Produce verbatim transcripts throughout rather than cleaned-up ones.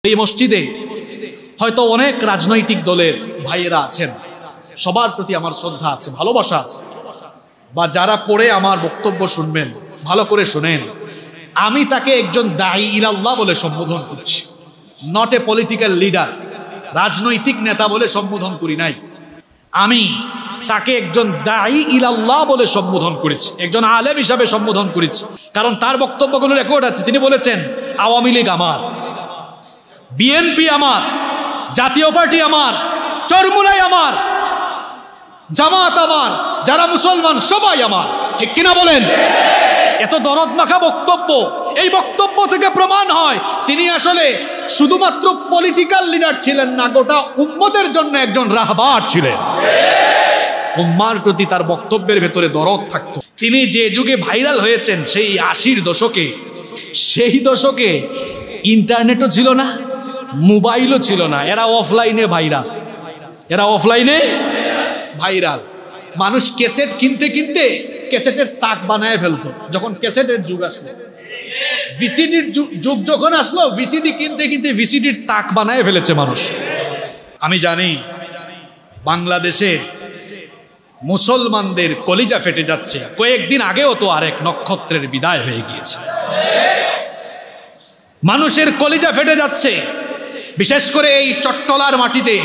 এই মসজিদে হয়তো অনেক রাজনৈতিক দলের ভাইয়েরা আছেন, সবার প্রতি আমার শ্রদ্ধা আছে, ভালোবাসা আছে, বা যারা পড়ে আমার বক্তব্য শুনবেন ভালো করে শুনেন। আমি তাকে একজন দাঈ ইলাল্লাহ বলে সম্বোধন করছি, নট এ পলিটিক্যাল লিডার, রাজনৈতিক নেতা বলে সম্বোধন করি নাই। আমি তাকে একজন দাঈ ইলাল্লাহ বলে সম্বোধন করেছি, একজন আলেম হিসাবে সম্বোধন করেছি, কারণ তার বক্তব্যগুলো রেকর্ড আছে। তিনি বলেছেন আওয়ামী লীগ আমার, বিএনপি আমার, জাতীয় পার্টি আমার, চরমুনাই আমার, জামাত আমার, যারা মুসলমান সবাই আমার, ঠিক কিনা বলেন? এত দরদ মাখা বক্তব্য, এই বক্তব্য থেকে প্রমাণ হয় তিনি আসলে শুধুমাত্র পলিটিক্যাল লিডার ছিলেন না, গোটা উম্মতের জন্য একজন রাহবার ছিলেন। উম্মার প্রতি তার বক্তব্যের ভেতরে দরদ থাকতো। তিনি যে যুগে ভাইরাল হয়েছেন সেই আশির দশকে, সেই দশকে ইন্টারনেটও ছিল না, মোবাইলও ছিল না, এরা অফলাইনে ভাইরাল, এরা অফলাইনে ভাইরাল। মানুষ ক্যাসেট কিনতে কিনতে ক্যাসেটের তাক বানায় ফেলতো। যখন ক্যাসেটের যুগ আসলো, ভিসিডির যুগ যখন আসলো, ভিসিডি কিনতে কিনতে ভিসিডির তাক বানায় ফেলেছে মানুষ। আমি জানি বাংলাদেশে মুসলমানদের কলিজা ফেটে যাচ্ছে। কয়েকদিন আগেও তো আরেক নক্ষত্রের বিদায় হয়ে গিয়েছে, মানুষের কলিজা ফেটে যাচ্ছে। বিশেষ করে এই চট্টলার মাটিতে,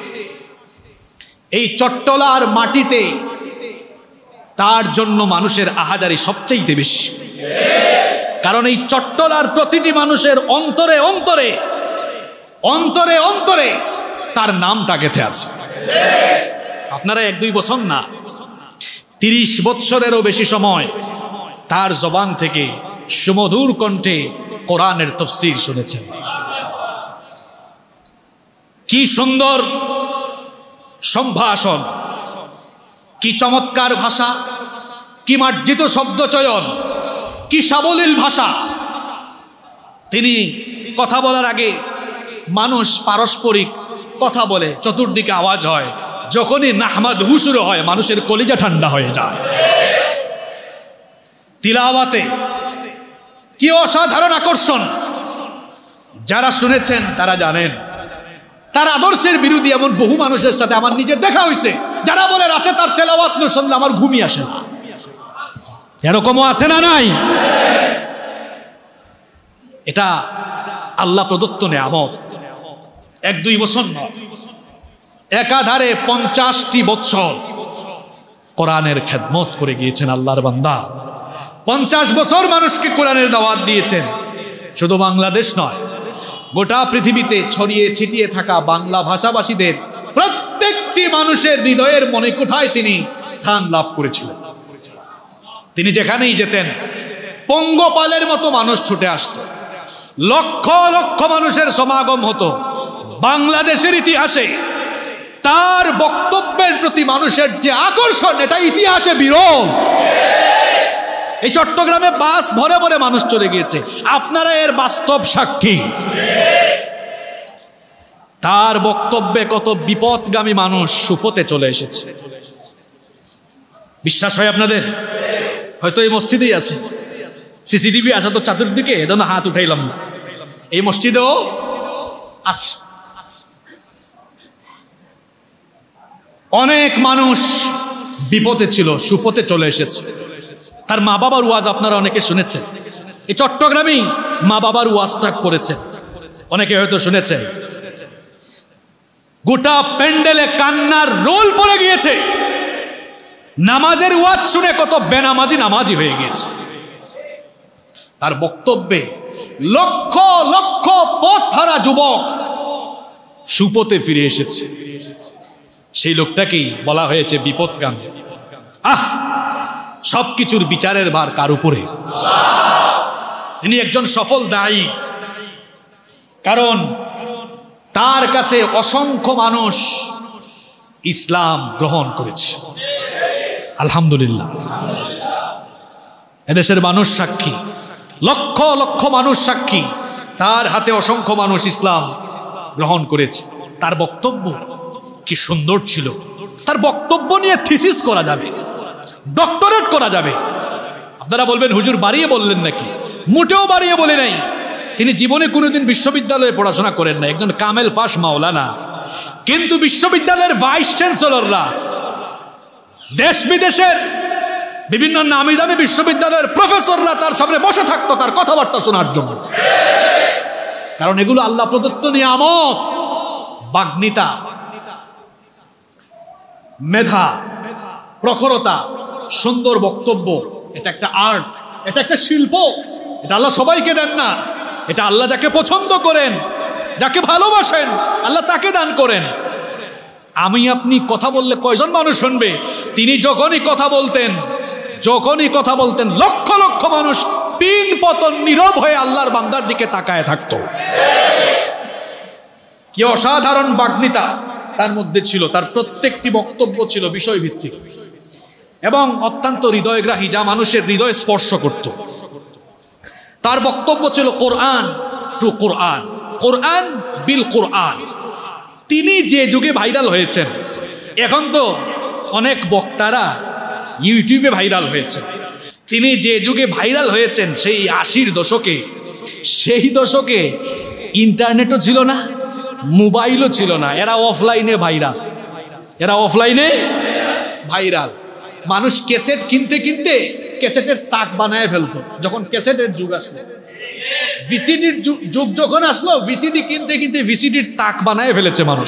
এই চট্টলার মাটিতে তার জন্য মানুষের আহাজারি সবচেয়ে বেশি, কারণ এই চট্টলার প্রতিটি মানুষের অন্তরে অন্তরে অন্তরে অন্তরে তার নামটা গেঁথে আছে। আপনারা এক দুই বছর না, তিরিশ বৎসরেরও বেশি সময় তার জবান থেকে সুমধুর কণ্ঠে কোরআনের তাফসীর শুনেছেন। কি সুন্দর সম্ভাষণ, কি চমৎকার ভাষা, কি মার্জিত শব্দচয়ন, কি সাবলীল ভাষা। তিনি কথা বলার আগে মানুষ পারস্পরিক কথা বলে, চতুর্দিকে আওয়াজ হয়, যখনই নাহমাদহু শুরু হয় মানুষের কলিজা ঠান্ডা হয়ে যায়। তিলাওয়াতে কি অসাধারণ আকর্ষণ, যারা শুনেছেন তারা জানেন। তার আদর্শের বিরোধী এমন বহু মানুষের সাথে আমার নিজের দেখা হয়েছে, যারা বলে রাতে তার তেলাওয়াত না শুনলে আমার ঘুমই আসে না। এরকমও আছে না নাই? এটা আল্লাহ প্রদত্ত নেয়ামত। এক দুই বছর নয়, একাধারে পঞ্চাশটি বছর কোরআনের খেদমত করে গিয়েছেন আল্লাহর বান্দা। পঞ্চাশ বছর মানুষকে কোরআনের দাওয়াত দিয়েছেন। শুধু বাংলাদেশ নয়, গোটা পৃথিবীতে ছড়িয়ে ছিটিয়ে থাকা বাংলা ভাষাভাষীদের প্রত্যেকটি মানুষের হৃদয়ের মনে কোঠায় তিনি স্থান লাভ করেছিলেন। তিনি যেখানেই যেতেন পঙ্গপালের মতো মানুষ ছুটে আসত, লক্ষ লক্ষ মানুষের সমাগম হতো। বাংলাদেশের ইতিহাসে তার বক্তব্যের প্রতি মানুষের যে আকর্ষণ, এটা ইতিহাসে বিরল। এই চট্টগ্রামে বাস ভরে ভরে মানুষ চলে গিয়েছে, আপনারা এর বাস্তব সাক্ষী। তার বক্তব্যে কত বিপদগামী মানুষ সুপথে চলে এসেছে। বিশ্বাস হয় আপনাদের? হয়তো এই মসজিদেই আছে, সিসিটিভি আছে তো চাতুর্দিকে, এজন্য হাত উঠাইলাম না। এই মসজিদেও আছে। অনেক মানুষ বিপদে ছিল, সুপথে চলে এসেছে। তার মা বাবার ওয়াজ আপনারা অনেকে শুনেছেন। এই চট্টগ্রামেই মা বাবার ওয়াজটা করেছেন, অনেকে হয়তো শুনেছেন। গোটা প্যান্ডেলে কান্নার রোল পড়ে গিয়েছে। নামাজের ওয়াজ শুনে কত বেনামাজি নামাজি হয়ে গিয়েছে। তার বক্তব্যে লক্ষ লক্ষ পথহারা যুবক সুপথে ফিরে এসেছে। সেই লোকটাকেই বলা হয়েছে বিপদগামী। আহ, সবকিছুর বিচারের ভার কার উপরে? তিনি একজন সফল দায়ী, কারণ তার কাছে অসংখ্য মানুষ ইসলাম গ্রহণ করেছে। আলহামদুলিল্লাহ, এদেশের মানুষ সাক্ষী, লক্ষ লক্ষ মানুষ সাক্ষী, তার হাতে অসংখ্য মানুষ ইসলাম গ্রহণ করেছে। তার বক্তব্য কি সুন্দর ছিল। তার বক্তব্য নিয়ে থিসিস করা যাবে, ডক্টরেট করা যাবে। আপনারা বলবেন হুজুর বাড়িয়ে বললেন নাকি? মোটেও বাড়িয়ে বলে নাই। তিনি জীবনে কোনোদিন বিশ্ববিদ্যালয়ে পড়াশোনা করেন না, একজন কামেল পাস মাওলানা। কিন্তু বিশ্ববিদ্যালয়ের ভাইস চ্যান্সেলররা, দেশ বিদেশের বিভিন্ন নামি দামি বিশ্ববিদ্যালয়ের প্রফেসররা তার সামনে বসে থাকতো তার কথাবার্তা শোনার জন্য। কারণ এগুলো আল্লাহ প্রদত্ত নিয়ামত। বাগ্মিতা, মেধা, প্রখরতা, সুন্দর বক্তব্য, এটা একটা আর্ট, এটা একটা শিল্প। এটা আল্লাহ সবাইকে দেন না, এটা আল্লাহ যাকে পছন্দ করেন, যাকে ভালোবাসেন, আল্লাহ তাকে দান করেন। আমি আপনি কথা বললে কয়জন মানুষ শুনবে? তিনি যখনই কথা বলতেন যখনই কথা বলতেন লক্ষ লক্ষ মানুষ পিন পতন নীরব হয়ে আল্লাহর বান্দার দিকে তাকায় থাকতো। কি অসাধারণ বাগ্মিতা তার মধ্যে ছিল। তার প্রত্যেকটি বক্তব্য ছিল বিষয়ভিত্তিক এবং অত্যন্ত হৃদয়গ্রাহী, যা মানুষের হৃদয় স্পর্শ করত। তার বক্তব্য ছিল কোরআন টু কোরআন, কোরআন বিল কোরআন। তিনি যে যুগে ভাইরাল হয়েছেন, এখন তো অনেক বক্তারা ইউটিউবে ভাইরাল হয়েছে, তিনি যে যুগে ভাইরাল হয়েছেন সেই আশির দশকে, সেই দশকে ইন্টারনেটও ছিল না, মোবাইলও ছিল না, এরা অফলাইনে ভাইরাল, এরা অফলাইনে ভাইরাল। মানুষ ক্যাসেট কিনতে কিনতে ক্যাসেটের তাক বানায় ফেলতো। যখন ক্যাসেটের যুগ আসলো, ভিসিডির যুগ যখন আসলো, ভিসিডি কিনতে কিনতে ভিসিডির তাক বানায় ফেলেছে মানুষ।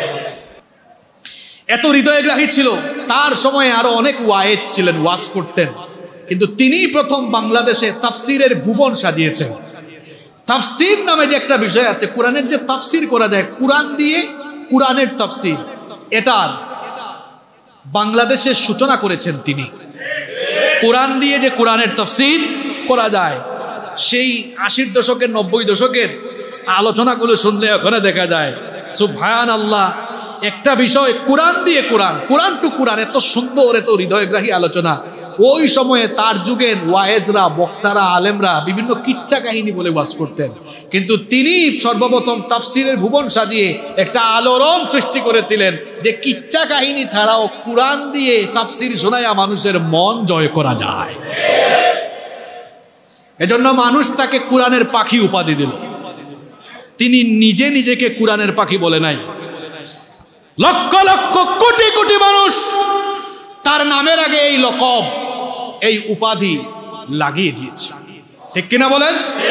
এত হৃদয়গ্রাহী ছিল। তার সময়ে আরো অনেক ওয়াইজ ছিলেন, ওয়াজ করতেন, কিন্তু তিনি প্রথম বাংলাদেশে তাফসিরের ভুবন সাজিয়েছেন। তাফসির নামে যে একটা বিষয় আছে, কোরআনের যে তাফসির করা যায়, কোরআন দিয়ে কোরআনের তাফসির, এটার বাংলাদেশের সূচনা করেছেন তিনি। কোরআন দিয়ে যে কোরআনের তাফসির করা যায়, সেই আশির দশকের নব্বই দশকের আলোচনাগুলো শুনলে ওখানে দেখা যায় সুবহানাল্লাহ, একটা বিষয় কোরআন দিয়ে কোরআন, কোরআন টু কোরআন, এত সুন্দর, এত হৃদয়গ্রাহী আলোচনা। ওই সময়ে তার যুগের ওয়ায়েজরা, বক্তারা, আলেমরা বিভিন্ন কিচ্ছা কাহিনী বলে ওয়াজ করতেন, কিন্তু তিনি সর্বপ্রথম তাফসিরের ভুবন সাজিয়ে একটা আলোড়ন সৃষ্টি করেছিলেন যে কিচ্ছা কাহিনী ছাড়াও কোরআন দিয়ে তাফসির শোনায়া মানুষের মন জয় করা যায়। এজন্য মানুষ তাকে কোরআনের পাখি উপাধি দিল। তিনি নিজে নিজেকে কোরআনের পাখি বলে নাই, লক্ষ লক্ষ কোটি কোটি মানুষ তার নামের আগে এই লকব, এই উপাধি লাগিয়ে দিয়েছে। ঠিক কিনা বলেন?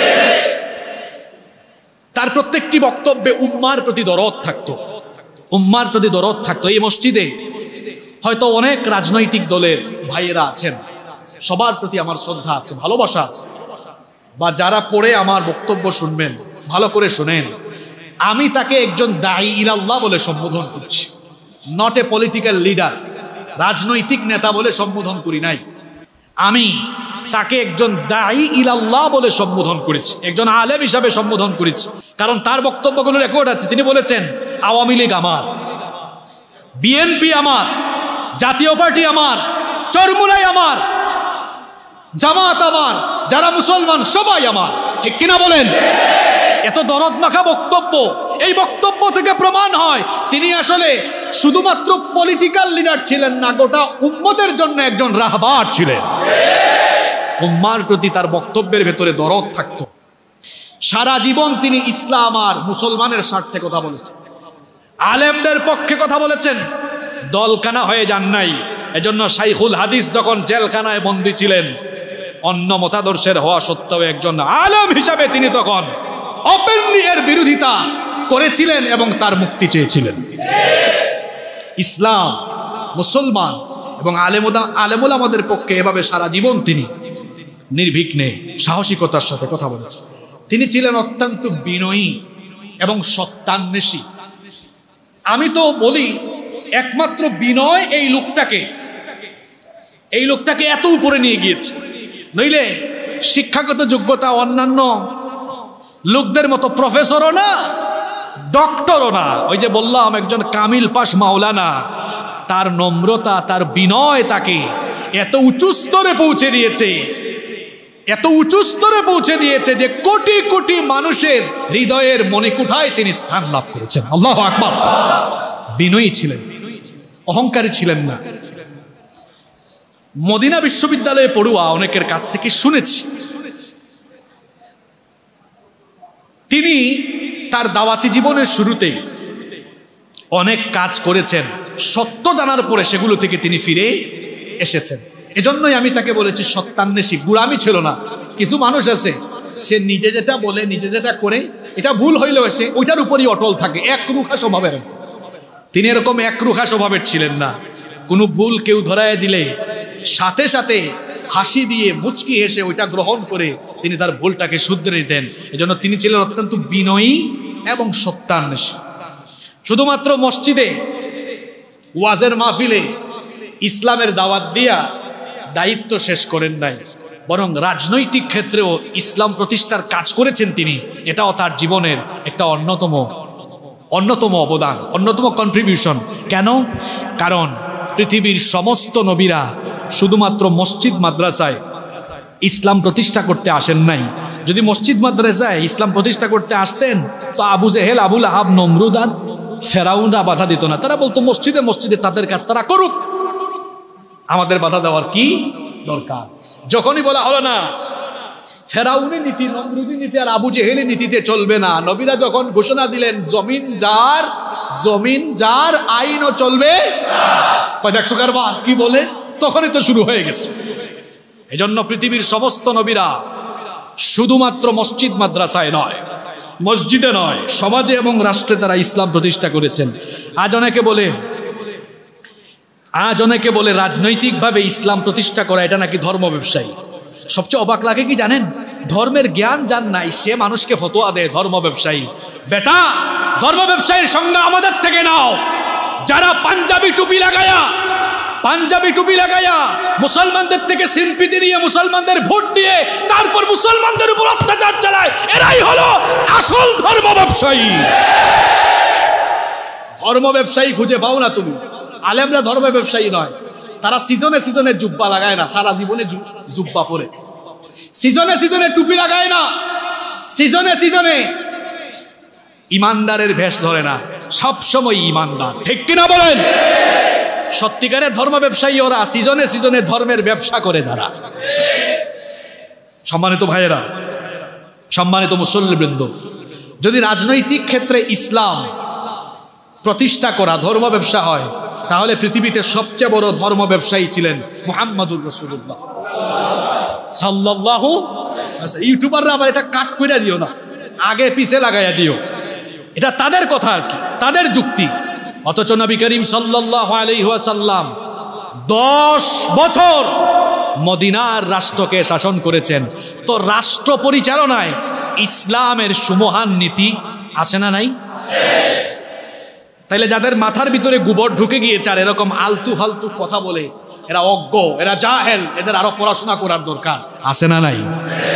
তার প্রত্যেকটি বক্তব্যে উম্মার প্রতি দরদ থাকতো, উম্মার প্রতি দরদ থাকতো। এই মসজিদে হয়তো অনেক রাজনৈতিক দলের ভাইয়েরা আছেন, সবার প্রতি আমার শ্রদ্ধা আছে, ভালোবাসা আছে, বা যারা পড়ে আমার বক্তব্য শুনবেন ভালো করে শুনেন। আমি তাকে একজন দাঈ ইলাল্লাহ বলে সম্বোধন করছি, নট এ পলিটিক্যাল লিডার, রাজনৈতিক নেতা বলে সম্বোধন করি নাই। আমি তাকে একজন দাঈ ইলাল্লাহ বলে সম্বোধন করেছি, একজন আলেম হিসাবে সম্বোধন করেছি। কারণ তার বক্তব্যগুলো রেকর্ড আছে। তিনি বলেছেন, আওয়ামী লীগ আমার, বিএনপি আমার, জাতীয় পার্টি আমার, চরমুনাই আমার, জামাত আমার, যারা মুসলমান সবাই আমার। ঠিক কিনা বলেন? এত দরদ মাখা বক্তব্য। এই বক্তব্য থেকে প্রমাণ হয় তিনি আসলে শুধুমাত্র পলিটিক্যাল লিডার ছিলেন না, গোটা উম্মতের জন্য একজন রাহবার ছিলেন। উম্মার প্রতি তার বক্তব্যের ভেতরে দরদ থাকতো। সারা জীবন তিনি ইসলাম আর মুসলমানের স্বার্থে কথা বলেছেন, আলেমদের পক্ষে কথা বলেছেন, দলকানা হয়ে যান নাই। এজন্য শাইখুল হাদিস যখন জেলখানায় বন্দী ছিলেন, অন্য মতাদর্শের হওয়া সত্ত্বেও একজন আলেম হিসাবে তিনি তখন ওপেনলি এর বিরোধিতা করেছিলেন এবং তার মুক্তি চেয়েছিলেন। ইসলাম, মুসলমান এবং আলেমুদা আলেমুল আমাদের পক্ষে এভাবে সারা জীবন তিনি নির্বিঘ্নে সাহসিকতার সাথে কথা বলেছেন। তিনি ছিলেন অত্যন্ত বিনয়ী এবং সত্যান্বেষী। আমি তো বলি একমাত্র বিনয় এই লোকটাকে এই লোকটাকে এত উপরে নিয়ে গিয়েছে। নইলে শিক্ষাগত যোগ্যতা অন্যান্য লোকদের মতো প্রফেসরও না, ডক্টরও না। ওই যে বললাম একজন কামিল পাস মাওলানা, তার নম্রতা, তার বিনয় তাকে এত উঁচু স্তরে পৌঁছে দিয়েছে, এত উঁচু স্তরে পৌঁছে দিয়েছে যে কোটি কোটি মানুষের হৃদয়ের মণিকুঠায় তিনি স্থান লাভ করেছেন। আল্লাহু আকবার। বিনয়ী ছিলেন, অহংকারী ছিলেন না। মদিনা বিশ্ববিদ্যালয়ে পড়ুয়া অনেকের কাছ থেকে শুনেছি, তিনি তার দাওয়াতি জীবনের শুরুতে অনেক কাজ করেছেন, সত্য জানার পরে সেগুলো থেকে তিনি ফিরে এসেছেন। এজন্যই আমি তাকে বলেছি সত্যান্বেষী, গুলামি ছিল না। কিছু মানুষ আছে সে নিজে যেটা বলে নিজে যেটা করে এটা ভুল হইলেও সে ওইটার উপরই অটল থাকে, একরুখা স্বভাবের। তিনি এরকম একরুখা স্বভাবের ছিলেন না। কোনো ভুল কেউ ধরায় দিলে সাথে সাথে হাসি দিয়ে মুচকি হেসে ওইটা গ্রহণ করে তিনি তার ভুলটাকে শুধরে দিতেন। এজন্য তিনি ছিলেন অত্যন্ত বিনয়ী এবং সত্যান্বেষী। শুধুমাত্র মসজিদে ওয়াজের মাহফিলে ইসলামের দাওয়াত দিয়া দায়িত্ব শেষ করেন নাই, বরং রাজনৈতিক ক্ষেত্রেও ইসলাম প্রতিষ্ঠার কাজ করেছেন তিনি। এটাও তার জীবনের একটা অন্যতম অন্যতম অবদান, অন্যতম কন্ট্রিবিউশন। কেন? কারণ পৃথিবীর সমস্ত নবীরা শুধুমাত্র মসজিদ মাদ্রাসায় ইসলাম প্রতিষ্ঠা করতে আসেন নাই। যদি মসজিদ মাদ্রাসায় ইসলাম প্রতিষ্ঠা করতে আসতেন তো আবু জেহেল, আবুল আহাব, নমরুদ আর ফেরাউনরা বাধা দিত না। তারা বলতো মসজিদে মসজিদে তাদের কাজ তারা করুক, আমাদের বাধা দেওয়ার কি দরকার। যখনই বলা হলো না ফেরাউনের নীতি, নমরুদি নীতি আর আবু জেহেলের নীতিতে চলবে না, নবীরা যখন ঘোষণা দিলেন জমিন যার জমিন যার আইনও চলবে দেখশো কারবার কি বলে, তখনই তো শুরু হয়ে গেছে। এজন্য পৃথিবীর সমস্ত নবীরা শুধুমাত্র মসজিদ মাদ্রাসায় নয়, মসজিদে নয়, সমাজে এবং রাষ্ট্রে তারা ইসলাম প্রতিষ্ঠা করেছেন। আজ অনেকে বলে আজ অনেকে বলে রাজনৈতিকভাবে ইসলাম প্রতিষ্ঠা করা এটা নাকি ধর্ম ব্যবসায়ী। সবচেয়ে অবাক লাগে কি জানেন? ধর্মের জ্ঞান যার নাই সে মানুষকে ফতোয়া দেয় ধর্ম ব্যবসায়ী। বেটা, ধর্ম ব্যবসায়ীর সংজ্ঞা আমাদের থেকে নাও। যারা পাঞ্জাবি টুপি লাগায়া পাঞ্জাবি টুপি লাগায়া মুসলমানদের থেকে সিম্পিতি নিয়ে মুসলমানদের ভোট দিয়ে তারপর মুসলমানদের উপর অত্যাচার চালায়, এরাই হলো আসল ধর্ম ব্যবসায়ী। ধর্ম ব্যবসায়ী খুঁজে পাও না তুমি। আলেমরা ধর্ম ব্যবসায়ী নয়, তারা সিজনে সিজনে জুব্বা লাগায় না, সারা জীবনে জুব্বা পরে। সিজনে সিজনে টুপি লাগায় না, সিজনে সিজনে ইমানদারের ভেষ ধরে না, সবসময় ইমানদার। ঠিক কিনা বলেন? সত্যিকারের ধর্ম ব্যবসায়ী ওরা, সিজনে সিজনে ধর্মের ব্যবসা করে যারা। সম্মানিত ভাইয়েরা, সম্মানিত মুসল্লিবৃন্দ, যদি রাজনৈতিক ক্ষেত্রে ইসলাম প্রতিষ্ঠা করা ধর্ম ব্যবসা হয় তাহলে পৃথিবীতে সবচেয়ে বড় ধর্ম ব্যবসায়ী ছিলেন মুহাম্মদুর রাসূলুল্লাহ সাল্লাল্লাহু। ইউটিউবাররা আবার এটা কাট করে দিও না, আগে পিছে লাগাইয়া দিও, এটা তাদের কথা আর কি, তাদের যুক্তি। অথচ নবী করিম সাল্লাল্লাহু আলাইহি ওয়াসাল্লাম দশ বছর মদিনার রাষ্ট্রকে শাসন করেছেন। তো রাষ্ট্র পরিচালনায় ইসলামের সুমহান নীতি আছে না নাই? তাইলে যাদের মাথার ভিতরে গোবর ঢুকে গিয়েছে আর এরকম আলতু ফালতু কথা বলে এরা অজ্ঞ, এরা জাহেল, এদের আরো পড়াশোনা করার দরকার আছে না নাই?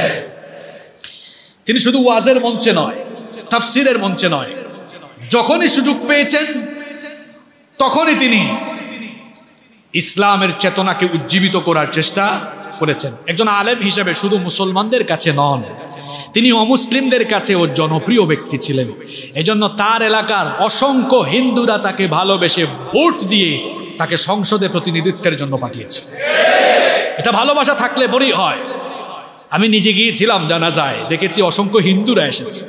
তিনি শুধু ওয়াজের মঞ্চে নয়, তাফসীরের মঞ্চে নয়, যখনই সুযোগ পেয়েছেন তখনই তিনি ইসলামের চেতনাকে উজ্জীবিত করার চেষ্টা করেছেন। একজন আলেম হিসেবে শুধু মুসলমানদের কাছে নন, তিনি অমুসলিমদের কাছেও জনপ্রিয় ব্যক্তি ছিলেন। এজন্য তার এলাকার অসংখ্য হিন্দুরা তাকে ভালোবেসে ভোট দিয়ে তাকে সংসদে প্রতিনিধিত্বের জন্য পাঠিয়েছে। এটা ভালোবাসা থাকলে পরেই হয়। আমি নিজে গিয়েছিলাম জানাজায়, দেখেছি অসংখ্য হিন্দুরা এসেছে।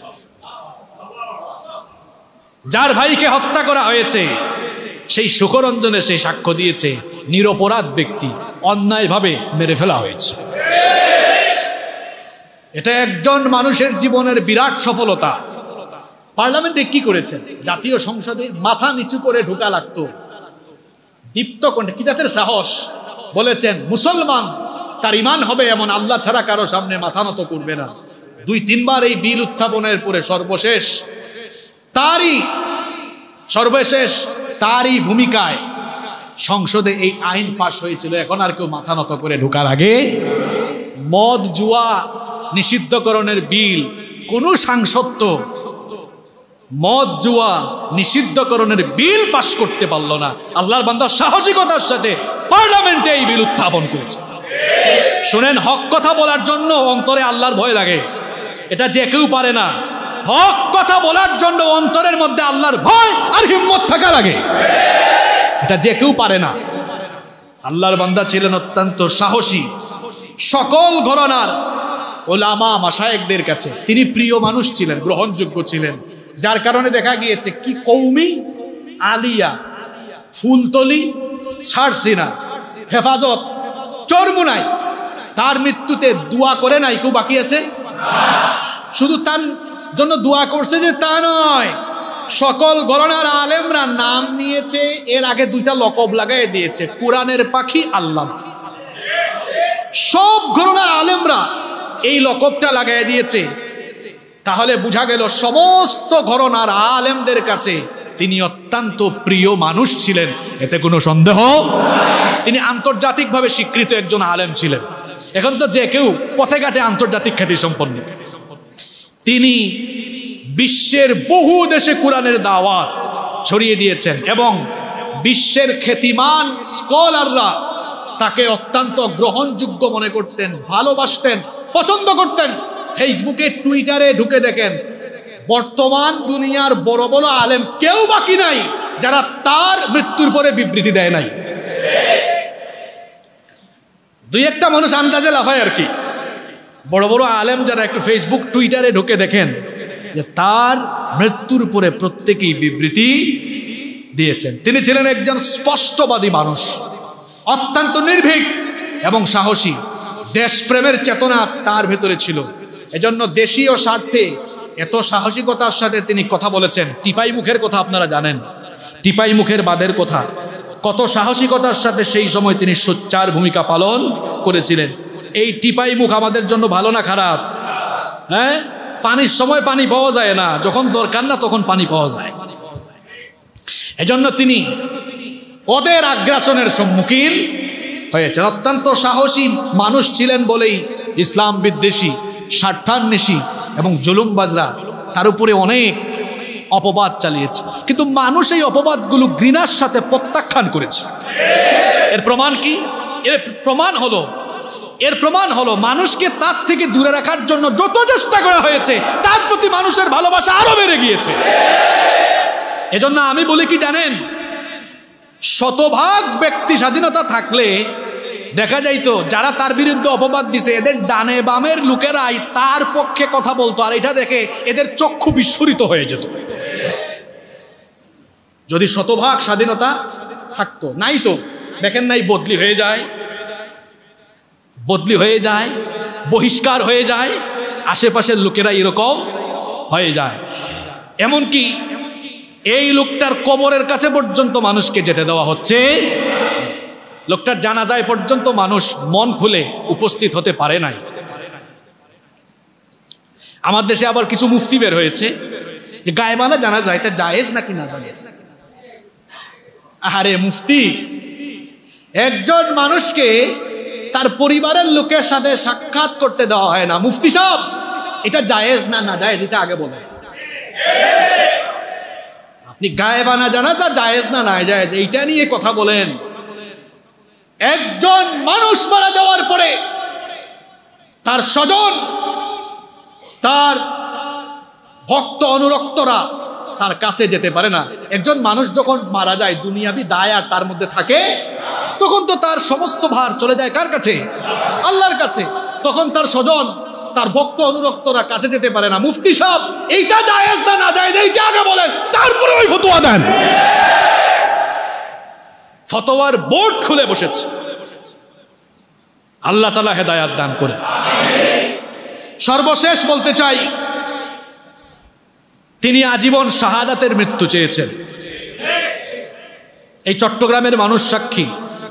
যার ভাইকে হত্যা করা হয়েছে সেই সুখরঞ্জনে সে সাক্ষ্য দিয়েছে নিরপরাধ ব্যক্তি অন্যায়ভাবে মেরে ফেলা হয়েছে। এটা একজন মানুষের জীবনের বিরাট সফলতা। পার্লামেন্টে কি করেছেন? জাতীয় সংসদে মাথা নিচু করে ঢোকা লাগতো, দীপ্ত কণ্ঠে, কি জাতের সাহস! বলেছেন মুসলমান তার ঈমান হবে এমন আল্লাহ ছাড়া কারো সামনে মাথা নত করবে না। দুই তিনবার এই বিল উত্থাপনের পরে সর্বশেষ তারই সর্বশেষ তারই ভূমিকায় সংসদে এই আইন পাশ হয়েছিল। এখন আর কেউ মাথা নত করে ঢোকার আগে মদ জুয়া নিষিদ্ধকরণের বিল কোন সাংসদ তো মদ জুয়া নিষিদ্ধকরণের বিল পাশ করতে পারলো না। আল্লাহর বান্দা সাহসিকতার সাথে পার্লামেন্টে এই বিল উত্থাপন করেছে। শুনেন, হক কথা বলার জন্য অন্তরে আল্লাহর ভয় লাগে, এটা যে কেউ পারে না। হক কথা বলার জন্য অন্তরের মধ্যে আল্লাহর ভয় আর হিম্মত থাকা লাগে, এটা যে কেউ পারে না। আল্লাহর বান্দা ছিলেন অত্যন্ত সাহসী, সকল ঘরানার ওলামা মাশায়েখদের কাছে তিনি প্রিয় মানুষ ছিলেন, গ্রহণযোগ্য ছিলেন, যার কারণে দেখা গিয়েছে কি কৌমি, আলিয়া, ফুলতলি, ছাড়সিনা, হেফাজত, চরমুনাই তার মৃত্যুতে দোয়া করে নাই, কেউ বাকি আছে? শুধু তার জন্য দোয়া করছে যে তা নয়, সকল ঘরানার আলেমরা নাম নিয়েছে, এর আগে দুইটা লকব লাগাই দিয়েছে, কোরআনের পাখি, আল্লাহ। সব ঘরানার আলেমরা এই লকবটা লাগাই দিয়েছে। তাহলে বোঝা গেল সমস্ত ঘরানার আলেমদের কাছে তিনি অত্যন্ত প্রিয় মানুষ ছিলেন, এতে কোনো সন্দেহ। তিনি আন্তর্জাতিকভাবে স্বীকৃত একজন আলেম ছিলেন। এখন তো যে কেউ পথে ঘাটে আন্তর্জাতিক খ্যাতি সম্পন্ন। তিনি বিশ্বের বহু দেশে কোরআনের দাওয়াত ছড়িয়ে দিয়েছেন এবং বিশ্বের খ্যাতিমান স্কলাররা তাকে অত্যন্ত গ্রহণযোগ্য মনে করতেন, ভালোবাসতেন, পছন্দ করতেন। ফেসবুকে, টুইটারে ঢুকে দেখেন, বর্তমান দুনিয়ার বড় বড় আলেম কেউ বাকি নাই যারা তার মৃত্যুর পরে বিবৃতি দেয় নাই। দুই একটা মানুষ আন্দাজে লাফায় আর কি। বড় বড় আলেম যারা একটু ফেসবুক, টুইটারে ঢুকে দেখেন যে তার মৃত্যুর পরে প্রত্যেকেই বিবৃতি দিয়েছেন। তিনি ছিলেন একজন স্পষ্টবাদী মানুষ, অত্যন্ত নির্ভীক এবং সাহসী। দেশপ্রেমের চেতনা তার ভেতরে ছিল। এজন্য দেশীয় স্বার্থে এত সাহসিকতার সাথে তিনি কথা বলেছেন। টিপাই মুখের কথা আপনারা জানেন, টিপাই মুখের বাদের কথা, কত সাহসিকতার সাথে সেই সময় তিনি সোচ্চার ভূমিকা পালন করেছিলেন। এই টিপাই মুখ আমাদের জন্য ভালো না খারাপ? হ্যাঁ, পানির সময় পানি পাওয়া যায় না, যখন দরকার না তখন পানি পাওয়া যায়। এজন্য তিনি ওদের আগ্রাসনের সম্মুখীন হয়েছেন। অত্যন্ত সাহসী মানুষ ছিলেন বলেই ইসলাম বিদ্বেষী, স্বার্থান্বেষী এবং জুলুমবাজরা তার উপরে অনেক অপবাদ চালিয়েছে, কিন্তু মানুষ এই অপবাদগুলো ঘৃণার সাথে প্রত্যাখ্যান করেছে। এর প্রমাণ কি? এর প্রমাণ হলো এর প্রমাণ হলো মানুষকে তার থেকে দূরে রাখার জন্য যত চেষ্টা করা হয়েছে, তার প্রতি মানুষের ভালোবাসা আরো বেড়ে গিয়েছে। এজন্য আমি বলি কি জানেন, শতভাগ ব্যক্তি স্বাধীনতা থাকলে দেখা যাইতো যারা তার বিরুদ্ধে অপবাদ দিছে এদের ডানে বামের লোকেরাই তার পক্ষে কথা বলতো, আর এটা দেখে এদের চক্ষু বিস্ফোরিত হয়ে যেত। যদি শতভাগ স্বাধীনতা থাকতো, নাই তো দেখেন নাই, বদলি হয়ে যায়, বদলি হয়ে যায়, বহিষ্কার হয়ে যায়, আশেপাশের লোকেরা এরকম হয়ে যায়। এমনকি এই লোকটার কবরের কাছে পর্যন্ত মানুষকে যেতে দেওয়া হচ্ছে, লোকটার জানাজায় পর্যন্ত মানুষ মন খুলে উপস্থিত হতে পারে নাই। আমার দেশে আবার কিছু মুফতি বের হয়েছে যে গায়েবানা জানাজা এটা জায়েজ নাকি না জায়েজ। আরে মুফতি, একজন মানুষকে তার পরিবারের লোকের সাথে সাক্ষাৎ করতে দেওয়া হয় না। মুফতি সাহেব, এটা জায়েজ না না জায়েজ এটা আগে বলেন। আপনি গায়েবানা জানাজা জায়েজ না না জায়েজ এইটা নিয়ে কথা বলেন। একজন মানুষ মারা যাওয়ার পরে তার স্বজন, তার ভক্ত অনুরক্তরা তার কাছে যেতে পারে না। একজন মানুষ যখন মারা যায়, দুনিয়াবি দায় আর তার মধ্যে থাকে, তখন তো তার সমস্ত ভার চলে যায় কার কাছে? আল্লাহর কাছে। তখন তার স্বজন, তার ভক্ত অনুরক্তরা কাছে যেতে পারে না। মুফতি সাহেব, এইটা জায়েজ না না জায়েজ এইটা আগে বলেন, তারপরে ওই ফতোয়া দেন। ফতোয়ার বোর্ড খুলে বসেছে। আল্লাহ তাআলা হেদায়েত দান করে। সর্বশেষ বলতে চাই, তিনি আজীবন শাহাদাতের মৃত্যু চেয়েছেন। এই চট্টগ্রামের মানুষ সাক্ষী,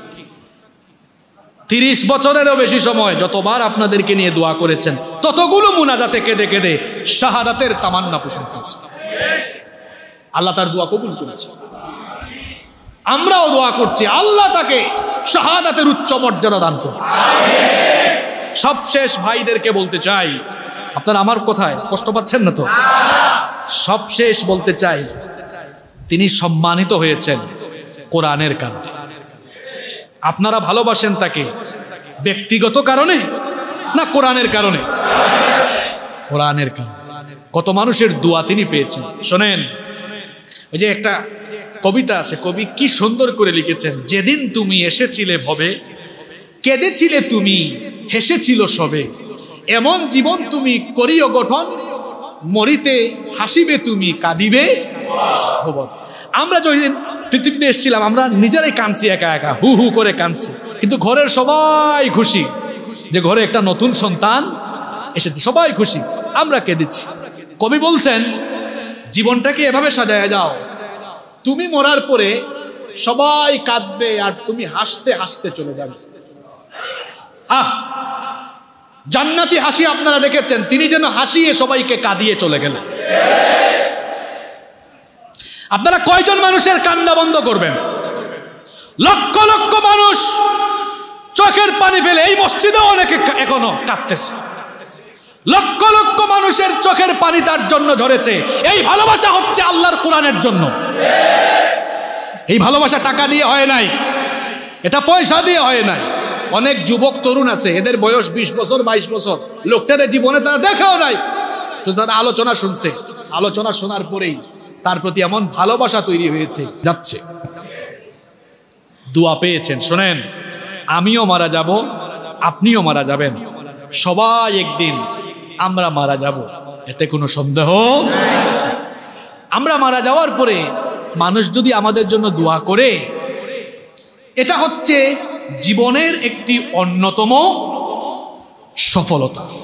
তিরিশ বছরেরও বেশি সময় যতবার আপনাদেরকে নিয়ে দোয়া করেছেন, ততগুলো মুনাজাতে কেঁদে কেঁদে শাহাদাতের তামান্না পোষণ করেছেন। আল্লাহ তার দোয়া কবুল করেছে। আমরাও দোয়া করছি আল্লাহ তাকে শাহাদাতের উচ্চ মর্যাদা দান করুন। সবশেষ ভাইদেরকে বলতে চাই, আপনারা আমার কথায় কষ্ট পাচ্ছেন না তো? সবশেষ বলতে চাই, তিনি সম্মানিত হয়েছেন কোরআনের কারণে। আপনারা ভালোবাসেন তাকে ব্যক্তিগত কারণে না কোরআনের কারণে? কোরআনের কারণে। কত মানুষের দোয়া তিনি পেয়েছেন। শোনেন, ওই যে একটা কবিতা আছে, কবি কি সুন্দর করে লিখেছেন, যেদিন তুমি এসেছিলে ভবে, কেঁদেছিলে তুমি, হেসেছিল সবে, এমন জীবন তুমি করিও গঠন, মরিতে হাসিবে তুমি কাঁদিবে ভুবন। আমরা যেদিন পৃথিবীতে এসেছিলাম আমরা নিজেরাই কাঁদছি, একা একা হু হু করে কাঁদছি, কিন্তু ঘরের সবাই খুশি যে ঘরে একটা নতুন সন্তান এসেছে, সবাই খুশি, আমরা কেঁদেছি। কবি বলছেন জীবনটাকে এভাবে সাজায় যাও, তুমি মরার পরে সবাই কাঁদবে আর তুমি হাসতে হাসতে চলে যাবে। আহ, জান্নাতি হাসি আপনারা দেখেছেন, তিনি যেন হাসিয়ে সবাইকে কাঁদিয়ে চলে গেলেন। আপনারা কয়জন মানুষের কান্না বন্ধ করবেন? লক্ষ লক্ষ মানুষ চোখের পানি ফেলে, এই মসজিদে অনেকে এখনো কাঁদতেছে। লক্ষ লক্ষ মানুষের চোখের পানি তার জন্য ঝরেছে। এই ভালোবাসা হচ্ছে আল্লাহর কোরআনের জন্য। এই ভালোবাসা টাকা দিয়ে হয় নাই, এটা পয়সা দিয়ে হয় নাই। অনেক যুবক তরুণ আছে, এদের বয়স বিশ বছর বাইশ বছর, লোকটাদের জীবনে তারা দেখাও নাই, শুধু তারা আলোচনা শুনছে। আলোচনা শোনার পরেই তার প্রতি এমন ভালোবাসা তৈরি হয়েছে যাচ্ছে। দোয়া পেয়েছেন, শোনেন, আমিও মারা যাব, আপনিও মারা যাবেন, সবাই একদিন আমরা মারা যাব, এতে কোনো সন্দেহ। আমরা মারা যাওয়ার পরে মানুষ যদি আমাদের জন্য দোয়া করে, এটা হচ্ছে জীবনের একটি অন্যতম সফলতা।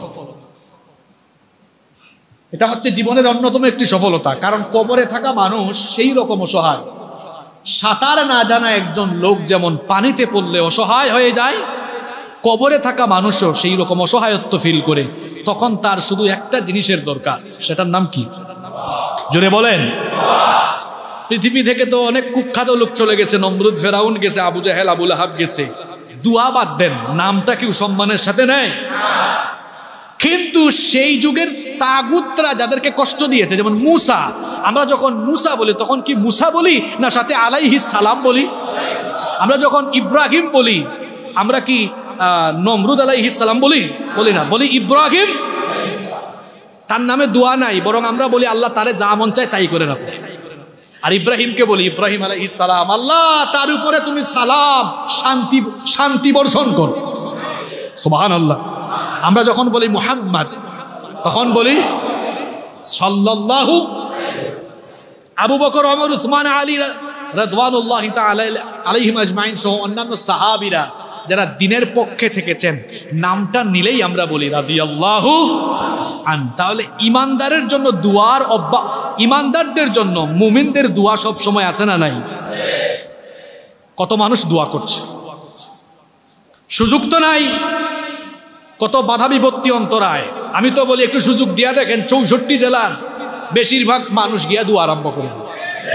এটা হচ্ছে জীবনের অন্যতম একটি সফলতা। কারণ কবরে থাকা মানুষ সেই রকম অসহায়। সাঁতার না জানা একজন লোক যেমন পানিতে পড়লে অসহায় হয়ে যায়, কবরে থাকা মানুষও সেই রকম অসহায়ত্ব ফিল করে। তখন তার শুধু একটা জিনিসের দরকার, সেটার নাম কি? জোরে বলেন। পৃথিবী থেকে তো অনেক কুখ্যাত লোক চলে গেছে, নমরুদ, ফেরাউন গেছে, আবু জাহেল, আবু লাহাব গেছে। দুয়া বাদ দেন, নামটা কেউ সম্মানের সাথে নেয়? কিন্তু সেই যুগের তাগুতরা যাদেরকে কষ্ট দিয়েছে, যেমন মুসা, আমরা যখন মুসা বলি তখন কি মুসা বলি না সাথে আলাইহিস সালাম বলি? আমরা যখন ইব্রাহিম বলি আমরা কি নমরুদ আলাইহিস সালাম বলি? বলি না, বলি ইব্রাহিম। তার নামে দোয়া নাই, বরং আমরা বলি আল্লাহ তারে যা মন চায় তাই করে না। আর ইব্রাহিমকে বলি ইব্রাহিম আলাইহিস সালাম, আল্লাহ তার উপরে তুমি সালাম শান্তি শান্তি বর্ষণ করো। সুবহানাল্লাহ। আমরা যখন বলি মুহাম্মদ তখন বলি সাল্লাল্লাহু। আবু বকর, ওমর, উসমান, আলী রাদিয়াল্লাহু তাআলা আলাইহিম আজমাইন সহ অন্যান্য সাহাবীরা যারা দিনের পক্ষে থেকেছেন, নামটা নিলেই আমরা বলি রাদিয়াল্লাহু আন। তাহলে ইমানদারের জন্য দুয়ার অব্বা, ইমানদারদের জন্য মুমিনদের দোয়া সব সময় আছে না নাই? কত মানুষ দোয়া করছে, সুযোগ তো নাই। কত বাধা বিপত্তি অন্তরায়। আমি তো বলি একটু সুযোগ দিয়া দেখেন, চৌষট্টি জেলার বেশিরভাগ মানুষ গিয়া দোয়া আরম্ভ করে দিল।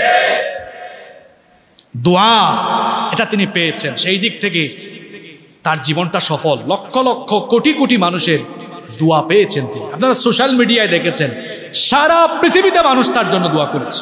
দোয়া এটা তিনি পেয়েছেন, সেই দিক থেকে তার জীবনটা সফল। লক্ষ লক্ষ কোটি কোটি মানুষের দোয়া পেয়েছেন তিনি। আপনারা সোশ্যাল মিডিয়ায় দেখেছেন, সারা পৃথিবীতে মানুষ তার জন্য দোয়া করেছে।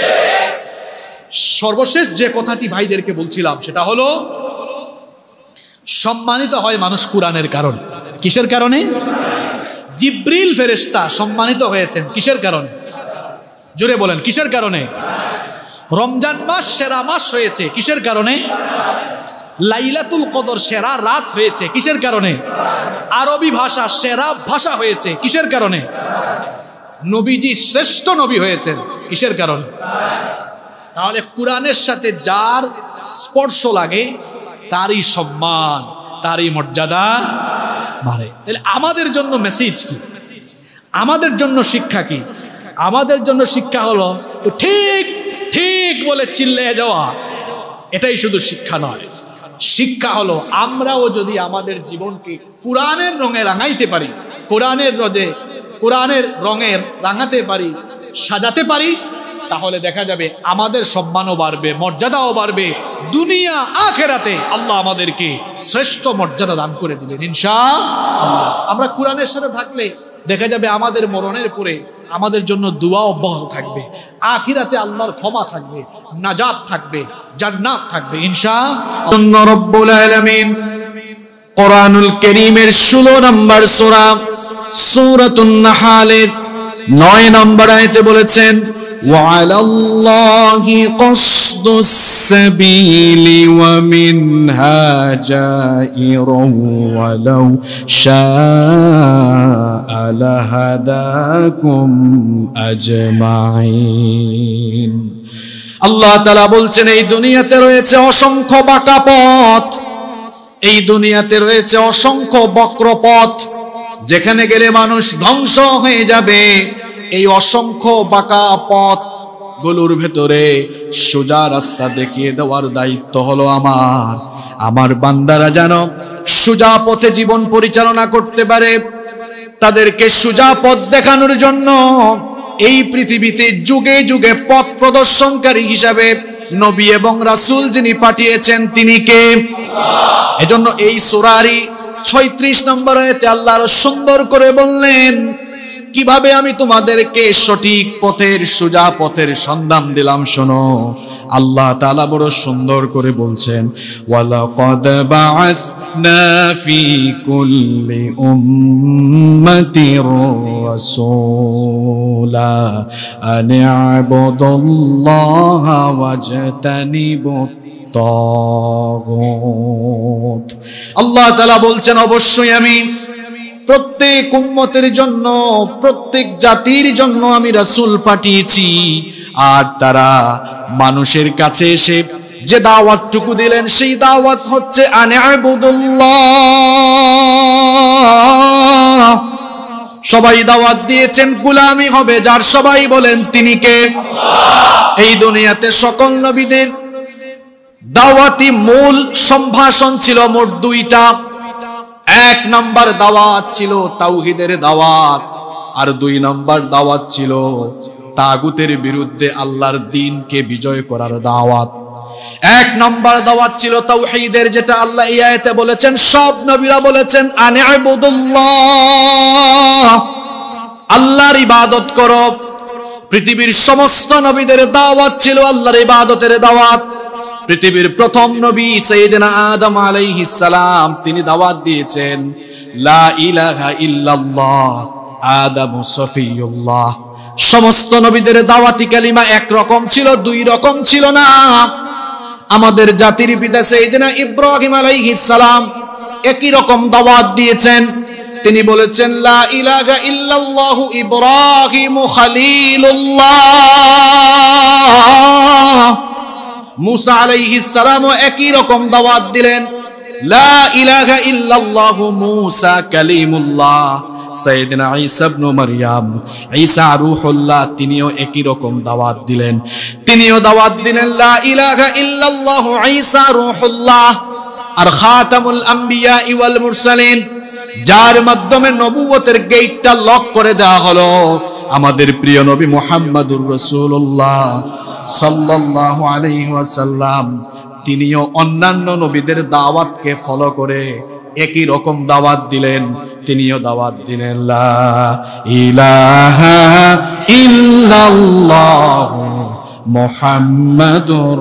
সর্বশেষ যে কথাটি ভাইদেরকে বলছিলাম সেটা হলো, সম্মানিত হয় মানুষ কোরআনের কারণে। কিসের কারণে? জিব্রিল ফেরেশতা সম্মানিত হয়েছেন কিসের কারণে? জোরে বলেন, কিসের কারণে? রমজান মাস সেরা মাস হয়েছে কিসের কারণে? লাইলাতুল কদর সেরা রাত হয়েছে কিসের কারণে? আরবি ভাষা সেরা ভাষা হয়েছে কিসের কারণে? নবীজি শ্রেষ্ঠ নবী হয়েছেন কিসের কারণে? তাহলে কোরআনের সাথে যার স্পর্শ লাগে তারই সম্মান, তারই মর্যাদা বাড়ে। তাহলে আমাদের জন্য মেসেজ কি? আমাদের জন্য শিক্ষা কি? আমাদের জন্য শিক্ষা হলো ঠিক ঠিক বলে চিল্লিয়ে যাওয়া, এটাই শুধু শিক্ষা নয়। শিক্ষা হলো আমরাও যদি আমাদের জীবনকে কোরআনের রঙে রাঙাইতে পারি, কোরআনের রজে কোরআনের রঙের রাঙাতে পারি, সাজাতে পারি, তাহলে দেখা যাবে আমাদের সম্মানও বাড়বে, মর্যাদাও বাড়বে। দুনিয়া আখেরাতে আল্লাহ আমাদেরকে শ্রেষ্ঠ মর্যাদা দান করে দিবেন ইনশাআল্লাহ। আমরা কোরআনের সাথে থাকলে দেখা যাবে আমাদের মরণের পরে আমাদের জন্য দোয়া অব্যাহত থাকবে, আখিরাতে আল্লাহর ক্ষমা থাকবে, নাজাত থাকবে, জান্নাত থাকবে ইনশাআল্লাহ। রব্বুল আলামিন কোরআনুল কারীমের ষোলো নম্বর সূরা সূরাতুন নাহলের নয় নম্বর আয়াতে বলেছেন, ওয়া আলাল্লাহি কসদুস السبيل ومنها جائر ولو شاء لهداكم أجمعين আল্লাহ তাআলা বলছেন এই দুনিয়াতে রয়েছে অসংখ্য বাঁকা পথ, এই দুনিয়াতে রয়েছে অসংখ্য বক্র পথ, যেখানে গেলে মানুষ ধ্বংস হয়ে যাবে। এই অসংখ্য বাঁকা পথ গুলোর ভেতরে সোজা রাস্তা দেখিয়ে দেওয়ার দায়িত্ব হলো আমার। আমার বান্দারা যেন সোজা পথে জীবন পরিচালনা করতে পারে, তাদেরকে সোজা পথ দেখানোর জন্য এই পৃথিবীতে যুগে যুগে পথ প্রদর্শনকারী হিসাবে নবী এবং রাসূল যিনি পাঠিয়েছেন তিনি কে? আল্লাহ। এজন্য এই সূরারই ছয়ত্রিশ নম্বর আয়াতে আল্লাহ আরো সুন্দর করে বললেন কিভাবে আমি তোমাদেরকে সঠিক পথের সোজা পথের সন্ধান দিলাম। শোনো, আল্লাহ তাআলা বড় সুন্দর করে বলছেন, ওয়ালাকাদ বাআসনা ফি কুল্লি উম্মাতির রাসূলা আন ইবুদুল্লাহা ওয়াজতানিবুত তাগুত। আল্লাহ তাআলা বলছেন অবশ্যই আমি প্রত্যেক উম্মতের জন্য, প্রত্যেক জাতির জন্য আমি রাসূল পাঠিয়েছি, আর তারা মানুষের কাছে এসে যে দাওয়াতটুকু দিলেন সেই দাওয়াত হচ্ছে আন ইবুদুল্লাহ। সবাই দাওয়াত দিয়েছেন গোলামি হবে যার, সবাই বলেন তিনি কে? আল্লাহ। এই দুনিয়াতে সকল নবীদের দাওয়াতি মূল সম্ভাষণ ছিল মোট দুইটা। এক নাম্বার দাওয়াত ছিল তাওহীদের দাওয়াত, আর দুই নাম্বার দাওয়াত ছিল তাগুতের বিরুদ্ধে আল্লাহর দ্বীনকে বিজয় করার দাওয়াত। এক নাম্বার দাওয়াত ছিল তাওহীদের, যেটা আল্লাহ এই আয়াতে বলেছেন, সব নবীরা বলেছেন আন ইবুদুল্লাহ, আল্লাহর ইবাদত করো। পৃথিবীর সমস্ত নবীদের দাওয়াত ছিল আল্লাহর ইবাদতের দাওয়াত। পৃথিবীর প্রথম নবী সাইয়েদনা আদম আলাইহিস সালাম তিনি দাওয়াত দিয়েছেন লা ইলাহা ইল্লাল্লাহ, আদম সফিউল্লাহ। সমস্ত নবীদের দাওয়াতি কালিমা এক রকম ছিল, দুই রকম ছিল না। আমাদের জাতির পিতা সাইয়েদনা ইব্রাহিম আলাইহিস সালাম একই রকম দাওয়াত দিয়েছেন। তিনি বলেছেন লা ইলাহা ইল্লাল্লাহু ইব্রাহিমু খলিলুল্লাহ। মুসা আলাইহিস সালামও একই রকম দাওয়াত দিলেন, লা ইলাহা ইল্লাল্লাহু মুসা কালিমুল্লাহ। সাইয়েদনা ঈসা ইবনে মারইয়াম, ঈসা রূহুল্লাহ, তিনিও একই রকম দাওয়াত দিলেন। তিনিও দাওয়াত দিলেন লা ইলাহা ইল্লাল্লাহু ঈসা রূহুল্লাহ। আর খাতামুল আম্বিয়া ওয়াল মুরসালিন, যার মাধ্যমে নবুয়তের গেটটা লক করে দেওয়া হলো, আমাদের প্রিয় নবী মুহাম্মদুর রাসূলুল্লাহ সাল্লাল্লাহু আলাইহি ওয়াসাল্লাম, তিনিও অন্যান্য নবীদের দাওয়াতকে ফলো করে একই রকম দাওয়াত দিলেন। তিনিও দাওয়াত দিলেন লা ইলাহা ইল্লাল্লাহু মুহাম্মাদুর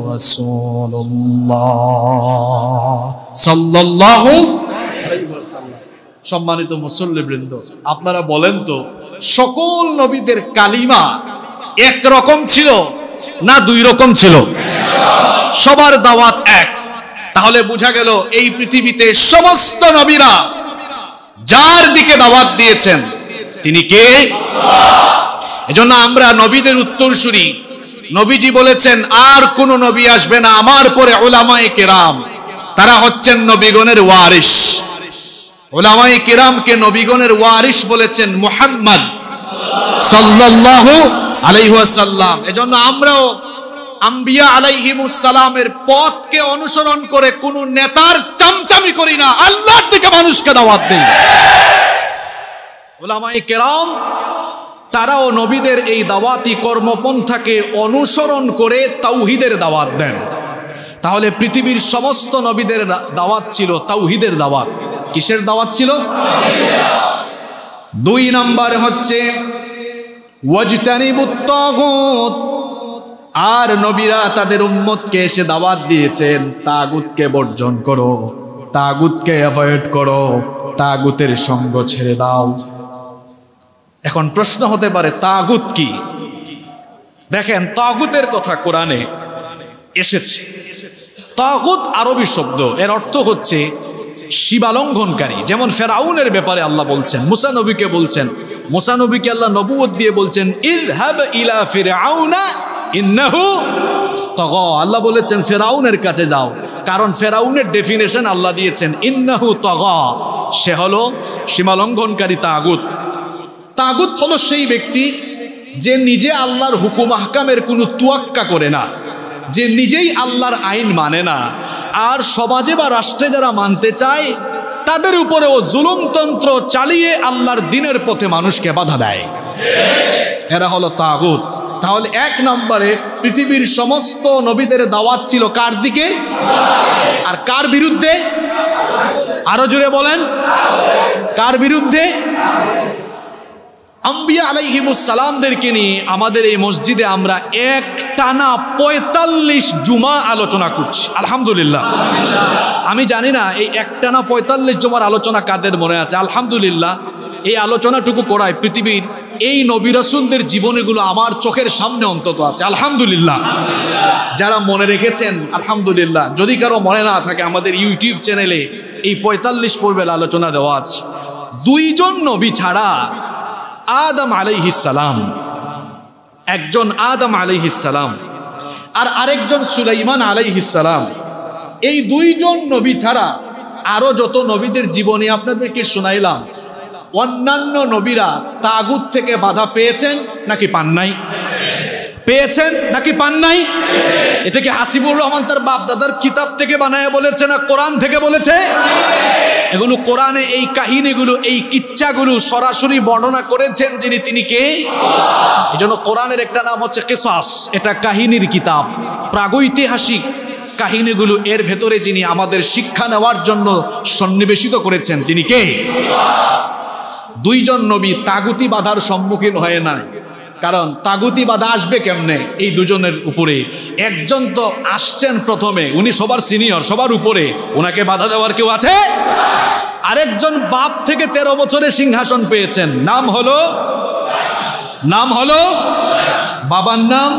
রাসূলুল্লাহ সাল্লাল্লাহু আলাইহি ওয়াসাল্লাম। সম্মানিত মুসল্লিবৃন্দ, আপনারা বলেন তো সকল নবীদের কালিমা এক রকম ছিল না দুই রকম ছিল? সবার দাওয়াত এক। তাহলে বোঝা গেল এই পৃথিবীতে সমস্ত নবীরা যার দিকে দাওয়াত দিয়েছেন তিনি কে? আল্লাহ। এজন্য আমরা নবীদের উত্তরসূরি। নবীজি বলেছেন আর কোন নবী আসবে না আমার পরে, উলামায়ে কেরাম, তারা হচ্ছেন নবীগণের ওয়ারিস। উলামায়ে কেরামকে নবীগণের ওয়ারিস বলেছেন মুহাম্মদ সাল্লাল্লাহু আলাইহি ওয়াসাল্লাম। এজন্য আমরাও আম্বিয়া আলাইহিমুস সালামের পথকে অনুসরণ করে কোন নেতার চামচামি করি না, আল্লাহর দিকে মানুষকে দাওয়াত দেই। উলামায়ে কেরাম তারাও নবীদের এই দাওয়াতি কর্মপন্থাকে অনুসরণ করে তাওহীদের দাওয়াত দেন। তাহলে পৃথিবীর সমস্ত নবীদের দাওয়াত ছিল তাওহীদের দাওয়াত। কিসের দাওয়াত ছিল? দুই নাম্বার হচ্ছে ওয়াজতানিবুত তাগুত। আর নবীরা তাদের উম্মতকে এসে দাওয়াত দিয়েছেন তাগুতকে বর্জন করো, তাগুতকে অ্যাভয়েড করো, তাগুতের সঙ্গ ছেড়ে দাও। এখন প্রশ্ন হতে পারে তাগুত কি? দেখেন, তাগুতের কথা কোরআনে এসেছে। তাগুত আরবি শব্দ, এর অর্থ হচ্ছে সীমালঙ্ঘনকারী। যেমন ফেরাউনের ব্যাপারে আল্লাহ বলছেন, মুসা নবীকে বলছেন, মুসা নবীকে আল্লাহ নবুয়ত দিয়ে বলছেন ইযহাব ইলা ফিরআউনা ইন্নাহু তাগা। আল্লাহ বলেছেন ফেরাউনের কাছে যাও, কারণ ফেরাউনের ডেফিনেশন আল্লাহ দিয়েছেন ইন্নাহু তাগা, সে হলো সীমালঙ্ঘনকারী। তাগুত তাগুত হলো সেই ব্যক্তি যে নিজে আল্লাহর হুকুম আহকামের কোনো তুয়াক্কা করে না, যে নিজেই আল্লাহর আইন মানে না, আর সমাজে বা রাষ্ট্রে যারা মানতে চায় তাদের উপরেও জুলুমতন্ত্র চালিয়ে আল্লাহর দিনের পথে মানুষকে বাধা দেয়, এরা হলো তাগুত। তাহলে এক নম্বরে পৃথিবীর সমস্ত নবীদের দাওয়াত ছিল কার দিকে আর কার বিরুদ্ধে? আরো জোরে বলেন, কার বিরুদ্ধে? আম্বিয়া আলাইহিমুস সালামদেরকে নিয়ে আমাদের এই মসজিদে আমরা এক টানা পঁয়তাল্লিশ জুমা আলোচনা করছি, আলহামদুলিল্লাহ। আমি জানি না এই এক টানা পঁয়তাল্লিশ জুমার আলোচনা কাদের মনে আছে। আলহামদুলিল্লাহ, এই আলোচনাটুকু করায় পৃথিবীর এই নবী রাসূলদের জীবনীগুলো আমার চোখের সামনে অন্তত আছে, আলহামদুলিল্লাহ। যারা মনে রেখেছেন আলহামদুলিল্লাহ, যদি কারো মনে না থাকে আমাদের ইউটিউব চ্যানেলে এই পঁয়তাল্লিশ পর্বের আলোচনা দেওয়া আছে। দুইজন নবী ছাড়া আদম আলাইহিস সালাম, একজন আদম আলাইহিস সালাম আর আরেকজন সুলাইমান আলাইহিস সালাম, এই দুইজন নবী ছাড়া আরো যত নবীদের জীবনী আপনাদেরকে শোনাইলাম, অন্যান্য নবীরা তাগুত থেকে বাধা পেয়েছেন নাকি পান নাই? পেয়েছেন নাকি পান নাই? এটা কি হাসিবুর রহমান তার বাপ দাদার কিতাব থেকে বানায় বলেছে না কোরআন থেকে বলেছে? এগুলো কোরআনে এই কাহিনীগুলো, এই কিচ্ছাগুলো সরাসরি বর্ণনা করেছেন যিনি, তিনি কে? এই জন্য কোরআনের একটা নাম হচ্ছে কিসাস, এটা কাহিনীর কিতাব, প্রাগৈতিহাসিক কাহিনীগুলো এর ভেতরে যিনি আমাদের শিক্ষা নেওয়ার জন্য সন্নিবেশিত করেছেন তিনি কে? দুইজন নবী তাগুতি বাধার সম্মুখীন হয় নাই, কারণ তাগুতি বাধা আসবে কেমনে এই দুজনের উপরে? একজন তো আসছেন প্রথমে, উনি সবার সিনিয়র, সবার উপরে, ওনাকে বাধা দেওয়ার কেউ আছে? আরেকজন বাপ থেকে তেরো বছরে সিংহাসন পেয়েছেন, নাম হলো নাম হলো বাবার নাম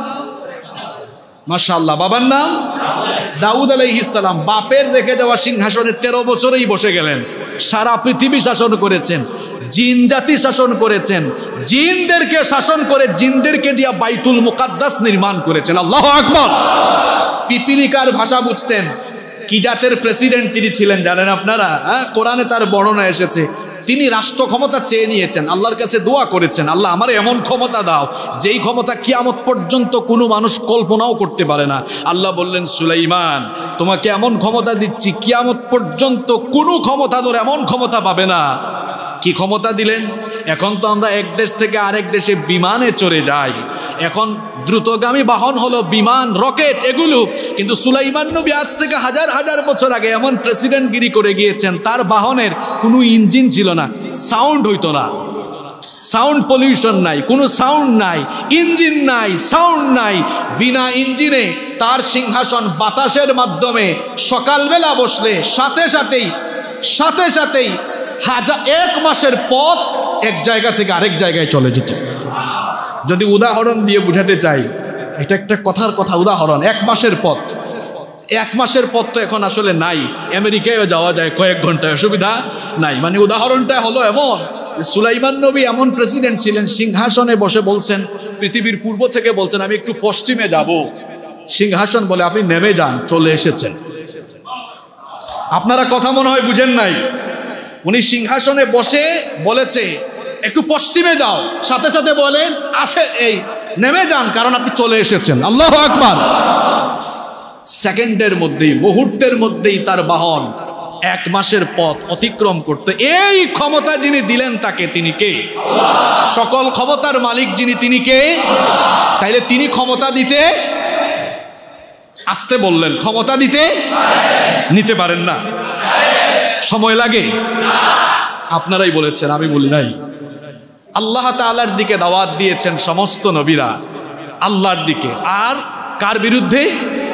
মাশাআল্লাহ, বাবার নাম দাউদ আলাইহিস সালাম। বাপের রেখে যাওয়া সিংহাসনে তেরো বছরেই বসে গেলেন, সারা পৃথিবী শাসন করেছেন, জিন জাতি শাসন করেছেন, জিনদেরকে শাসন করে জিনদেরকে দিয়া বাইতুল মুকাদ্দাস নির্মাণ করেছেন। আল্লাহু আকবার। পিপিলিকার ভাষা বুঝতেন। কি জাতের প্রেসিডেন্ট তিনি ছিলেন জানেন আপনারা? হ্যাঁ, কোরআনে তার বর্ণনা এসেছে। তিনি রাষ্ট্র ক্ষমতা চেয়ে নিয়েছেন, আল্লাহর কাছে দোয়া করেছেন, আল্লাহ আমার এমন ক্ষমতা দাও যেই ক্ষমতা কিয়ামত পর্যন্ত কোনো মানুষ কল্পনাও করতে পারে না। আল্লাহ বললেন, সুলাইমান তোমাকে এমন ক্ষমতা দিচ্ছি কিয়ামত পর্যন্ত কোনো ক্ষমতাধর এমন ক্ষমতা পাবে না। কি ক্ষমতা দিলেন? এখন তো আমরা এক দেশ থেকে আরেক দেশে বিমানে চড়ে যাই, এখন দ্রুতগামী বাহন হলো বিমান, রকেট, এগুলো। কিন্তু সুলাইমান নবী আজ থেকে হাজার হাজার বছর আগে এমন প্রেসিডেন্টগিরি করে গিয়েছেন, তার বাহনের কোনো ইঞ্জিন ছিল না, সাউন্ড হইতো না, সাউন্ড পলিউশন নাই, কোনো সাউন্ড নাই, ইঞ্জিন নাই, সাউন্ড নাই। বিনা ইঞ্জিনে তার সিংহাসন বাতাসের মাধ্যমে সকালবেলা বসলে সাথে সাথেই সাথে সাথেই হাজার এক মাসের পথ এক জায়গা থেকে আরেক জায়গায় চলে যেত। যদি উদাহরণ দিয়ে বুঝাতে চাই, এটা একটা কথার কথা উদাহরণ, এক মাসের পথ। এক মাসের পথ তো এখন আসলে নাই, আমেরিকায়ও যাওয়া যায় কয়েক ঘন্টায়, অসুবিধা নাই। মানে উদাহরণটা হলো এমন, সুলাইমান নবী এমন প্রেসিডেন্ট ছিলেন, সিংহাসনে বসে বলছেন, পৃথিবীর পূর্ব থেকে বলছেন আমি একটু পশ্চিমে যাব, সিংহাসন বলে আপনি নেমে যান, চলে এসেছেন। আপনারা কথা মনে হয় বুঝেন নাই। উনি সিংহাসনে বসে বলেছে একটু পশ্চিমে যাও, সাথে সাথে বলেন আসে এই নেমে যান, কারণ আপনি চলে এসেছেন। আল্লাহু আকবার। সেকেন্ডের মধ্যেই, মুহূর্তের মধ্যেই তার বাহন এক মাসের পথ অতিক্রম করতে। এই ক্ষমতা যিনি দিলেন তাকে, তিনি কে? সকল ক্ষমতার মালিক যিনি, তিনি কে? তাইলে তিনি ক্ষমতা দিতে, আসতে বললেন, ক্ষমতা দিতে নিতে পারেন না, সময় লাগে। আপনারাই বলেছেন, আমি বলি নাই। আল্লাহ তাআলার দিকে দাওয়াত দিয়েছেন সমস্ত নবীরা, আল্লাহর দিকে। আর কার বিরুদ্ধে?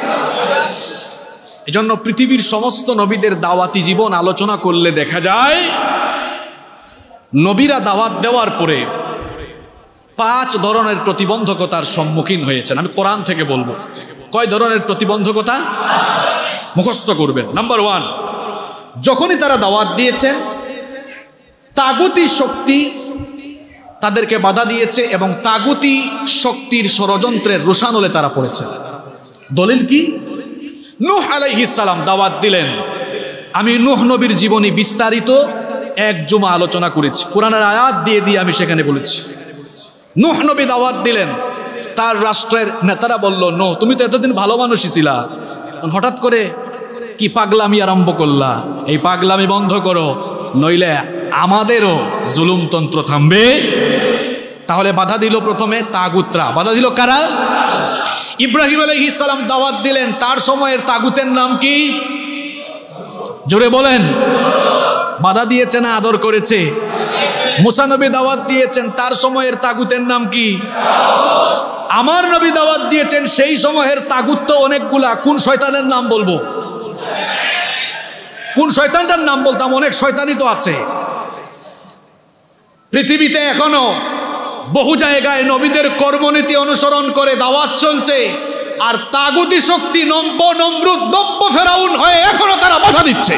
এজন্য পৃথিবীর সমস্ত নবীদের দাওয়াতি জীবন আলোচনা করলে দেখা যায় নবীরা দাওয়াত দেওয়ার পরে পাঁচ ধরনের প্রতিবন্ধকতার সম্মুখীন হয়েছেন। আমি কোরআন থেকে বলবো, কয় ধরনের প্রতিবন্ধকতা মুখস্থ করবেন। নাম্বার ওয়ান, যখনই তারা দাওয়াত দিয়েছেন তাগুতি শক্তি তাদেরকে বাধা দিয়েছে এবং তাগুতি শক্তির ষড়যন্ত্রের রোষানলে তারা পড়েছে। দলিল কি? নূহ আলাইহিস সালাম দাওয়াত দিলেন। আমি নূহ নবীর জীবনী বিস্তারিত এক জুমা আলোচনা করেছি, কোরআনের আয়াত দিয়ে দিয়ে আমি সেখানে বলেছি। নূহ নবী দাওয়াত দিলেন, তার রাষ্ট্রের নেতারা বলল, নূহ তুমি তো এতদিন ভালো মানুষই ছিলা, হঠাৎ করে কি পাগলামি আরম্ভ করলা? এই পাগলামি বন্ধ করো, নইলে আমাদেরও জুলুমতন্ত্র থামবে। তাহলে বাধা দিল প্রথমে তাগুতরা। বাধা দিল কারা? ইব্রাহিম আলাইহিস সালাম দাওয়াত দিলেন, তার সময়ের তাগুতের নাম কি? জোরে বলেন। বাধা দিয়েছে না আদর করেছে? মুসা নবী দাওয়াত দিয়েছেন, তার সময়ের তাগুতের নাম কি? আমার নবী দাওয়াত দিয়েছেন, সেই সময়ের তাগুত তো অনেকগুলা। কোন শয়তানের নাম বলবো? কোন শয়তানটার নাম বলতাম? অনেক শয়তানি তো আছে পৃথিবীতে। এখনো বহু জায়গায় নবীদের কর্মনীতি অনুসরণ করে দাওয়াত চলছে, আর তাগুতি শক্তি নব্য নমরুদ নব্য ফেরাউন হয়ে এখনো তারা বাধা দিচ্ছে।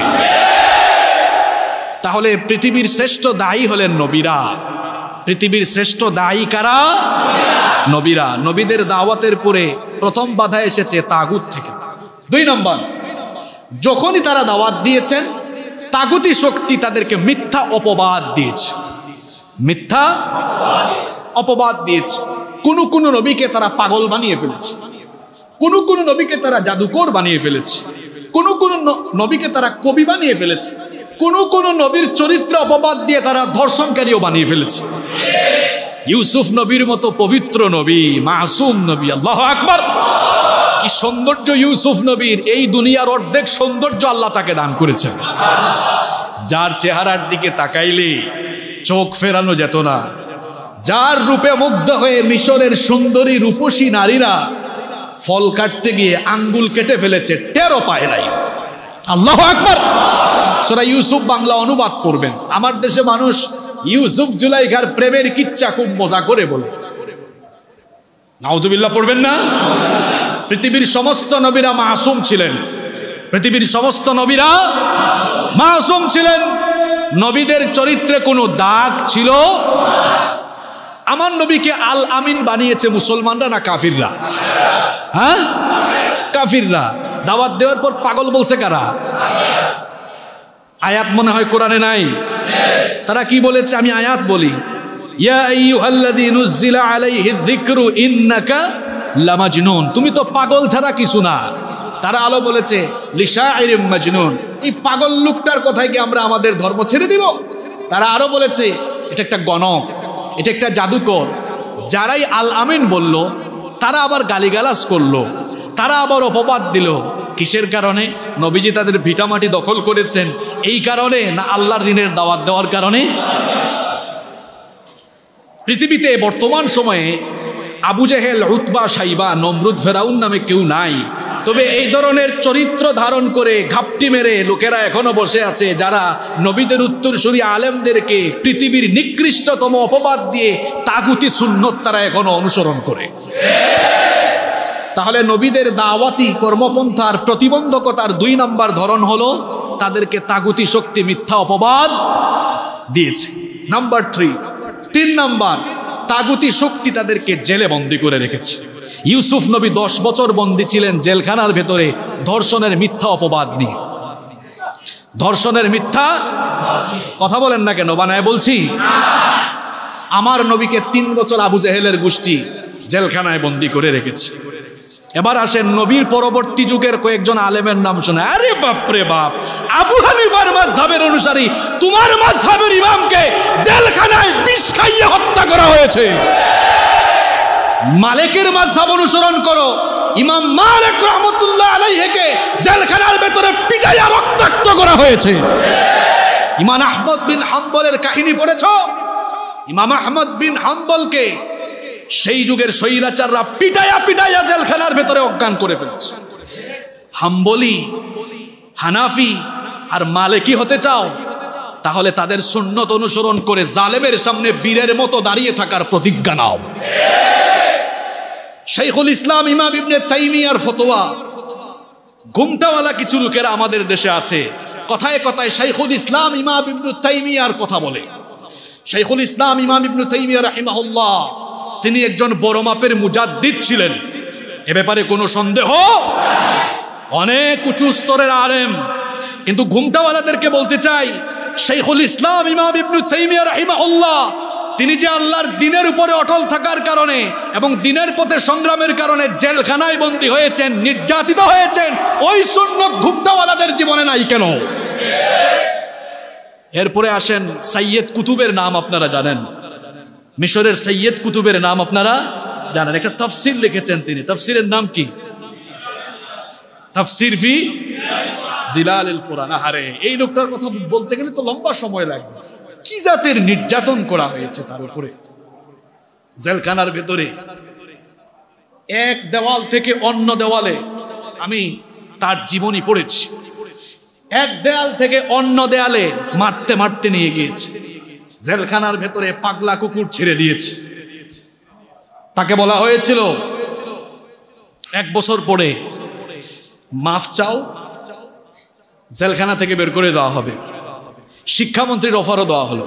তাহলে পৃথিবীর শ্রেষ্ঠ দায়ী হলেন নবীরা। পৃথিবীর শ্রেষ্ঠ দায়ী কারা? নবীরা। নবীদের দাওয়াতের পরে প্রথম বাধা এসেছে তাগুত থেকে। দুই নম্বর, যখনই তারা দাওয়াত দিয়েছেন তাগুতি শক্তি তাদেরকে মিথ্যা অপবাদ দিয়েছে। মিথ্যা অপবাদ দিয়েছে। কোন কোন নবীকে তারা পাগল বানিয়ে ফেলেছে, কোন কোন নবীকে তারা জাদুকর বানিয়ে ফেলেছে, কোন কোন নবীকে তারা কবি বানিয়ে ফেলেছে, কোন কোন নবীর চরিত্র অপবাদ দিয়ে তারা ধর্ষণকারীও বানিয়ে ফেলেছে। ইউসুফ নবীর মতো পবিত্র নবী, মাসুম নবী, আল্লাহু আকবার, কি সৌন্দর্য ইউসুফ নবীর! এই দুনিয়ার অর্ধেক সৌন্দর্য আল্লাহ তাকে দান করেছেন। যার চেহারার দিকে তাকাইলে চোখ ফেরানো যেত না, যার রূপে মুগ্ধ হয়ে মিশরের সুন্দরী রূপসী নারীরা ফল কাটতে গিয়ে আঙ্গুল কেটে ফেলেছে, টেরও পায় নাই। আল্লাহু আকবার। সূরা ইউসুফ বাংলা অনুবাদ করবেন। আমার দেশে মানুষ ইউসুফ জুলাইখার প্রেমের কিচ্ছা খুব মজা করে বলে, নাউযুবিল্লাহ পড়বেন না? পৃথিবীর সমস্ত নবীরা মাসুম ছিলেন। পৃথিবীর সমস্ত নবীরা মাসুম ছিলেন। নবীদের চরিত্রে কোনো দাগ ছিল? আমার নবীকে আল আমিন বানিয়েছে মুসলমানরা না কাফিররা? হ্যাঁ, কাফিররা। দাওয়াত দেওয়ার পর পাগল বলছে কারা? আয়াত মনে হয় কোরআনে নাই। তারা কি বলেছে? আমি আয়াত বলি, ইয়া আইয়ুহাল্লাযী নুজ্জিলা আলাইহি যিকরু ইন্নাকা লামাজনুন, তুমি তো পাগল ছাড়া কিছু না। তারা আলো বলেছে লিশাইরিম মাজনুন, এই পাগল লোকটার কথায় কি আমরা আমাদের ধর্ম ছেড়ে দিব? তারা আরো বলেছে এটা একটা গণক, এটা একটা জাদুকর। যারাই আল আমিন বলল তারা আবার গালিগালাজ করলো, তারা আবার অপবাদ দিল। কিসের কারণে? নবীজি তাদের ভিটামাটি দখল করেছেন এই কারণে, না আল্লাহর দিনের দাওয়াত দেওয়ার কারণে? পৃথিবীতে বর্তমান সময়ে আবু জেহেল, উতবা, সাইবা, নমরুদ, ফেরাউন নামে কেউ নাই। তবে এই ধরনের চরিত্র ধারণ করে ঘাপটি মেরে লোকেরা এখনো বসে আছে, যারা নবীদের উত্তরসূরি আলেমদেরকে পৃথিবীর নিকৃষ্টতম অপবাদ দিয়ে তাগুতি সুন্নত তারা এখনো অনুসরণ করে। তাহলে নবীদের দাওয়াতি কর্মপন্থার প্রতিবন্ধকতার দুই নম্বর ধরন হলো তাদেরকে তাগুতি শক্তি মিথ্যা অপবাদ দিয়েছে। নাম্বার থ্রি, তিন নাম্বার, তাগুতি শক্তি তাদেরকে জেলে বন্দী করে রেখেছে। ইউসুফ নবী দশ বছর বন্দী ছিলেন জেলখানার ভেতরে ধর্ষণের মিথ্যা অপবাদ নিয়ে। ধর্ষণের মিথ্যা কথা বলেন না কেন? বানায় বলছি। আমার নবীকে তিন বছর আবু জেহেলের গোষ্ঠী জেলখানায় বন্দী করে রেখেছে। এবার আসেন নবীর পরবর্তী যুগের কয়েকজন আলেমের নাম শুনে, আরে বাপ রে বাপ, আবু হানিফার মাযহাবের অনুসারী তোমার মাযহাবের ইমামকে জেলখানায় বিষ খাইয়ে হত্যা করা হয়েছে। মালিকের মাযহাব অনুসরণ করো, ইমাম মালিক রাহমাতুল্লাহ আলাইহিকে জেলখানার ভেতরে পিটাইয়া রক্তাক্ত করা হয়েছে। ইমাম আহমদ বিন হাম্বলের কাহিনী পড়েছো? ইমাম আহমদ বিন হাম্বলকে সেই যুগের স্বৈরাচাররা পিটাইয়া পিটাইয়া জেলখানার ভেতরে অজ্ঞান করে ফেলেছে। হাম্বলি, হানাফি আর মালিকি হতে চাও? তাহলে তাদের সুন্নত অনুসরণ করে জালেমের সামনে বীরের মতো দাঁড়িয়ে থাকার প্রতিজ্ঞা নাও। শাইখুল ইসলাম ইমাম ইবনে তাইমিয়ার ফতোয়া, ঘুমটাওয়ালা কিছু লোকেরা আমাদের দেশে আছে, কথায় কথায় শাইখুল ইসলাম ইমাম ইবনে তাইমিয়ার কথা বলে। শাইখুল ইসলাম ইমাম ইবনে তাইমিয়া রাহিমাহুল্লাহ তিনি একজন বড় মাপের মুজাদ্দিদ ছিলেন, এ ব্যাপারে কোনো সন্দেহ, অনেক উঁচু স্তরের আলেম। কিন্তু ঘুমটাওয়ালাদেরকে বলতে চাই, শাইখুল ইসলাম ইমাম ইবনে তাইমিয়া রাহিমাহুল্লাহ তিনি যে আল্লাহর দ্বীনের উপরে অটল থাকার কারণে এবং দ্বীনের পথে সংগ্রামের কারণে জেলখানায় বন্দী হয়েছেন, নির্যাতিত হয়েছেন, ওই সুন্নাত ঘুমটাওয়ালাদের জীবনে নাই কেন? এরপরে আসেন সাইয়্যেদ কুতুবের নাম আপনারা জানেন, মিশরের সাইয়্যেদ কুতুবের নাম আপনারা জানেন। একটা তাফসীর লিখেছেন তিনি, তাফসীরের নাম কি? তাফসীর ফি দিলালিল কুরআন। আরে এই লোকটার কথা বলতে গেলে তো লম্বা সময় লাগবে। কি জাতের নির্যাতন করা হয়েছে তার উপরে জেলখানার ভেতরে, এক দেওয়াল থেকে অন্য দেওয়ালে। আমি তার জীবনী পড়েছি, এক দেয়াল থেকে অন্য দেয়ালে মারতে মারতে নিয়ে গিয়েছে, জেলখানার ভেতরে পাগলা কুকুর ছেড়ে দিয়েছে। তাকে বলা হয়েছিল এক বছর পরে মাফ চাও, জেলখানা থেকে বের করে দেওয়া হবে। শিক্ষামন্ত্রীর অফারও দেওয়া হলো।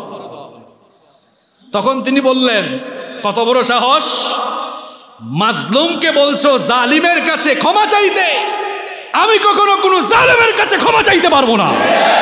তখন তিনি বললেন, কত বড় সাহস, মাজলুমকে বলছো জালিমের কাছে ক্ষমা চাইতে, আমি কখনো কোনো জালিমের কাছে ক্ষমা চাইতে পারবো না।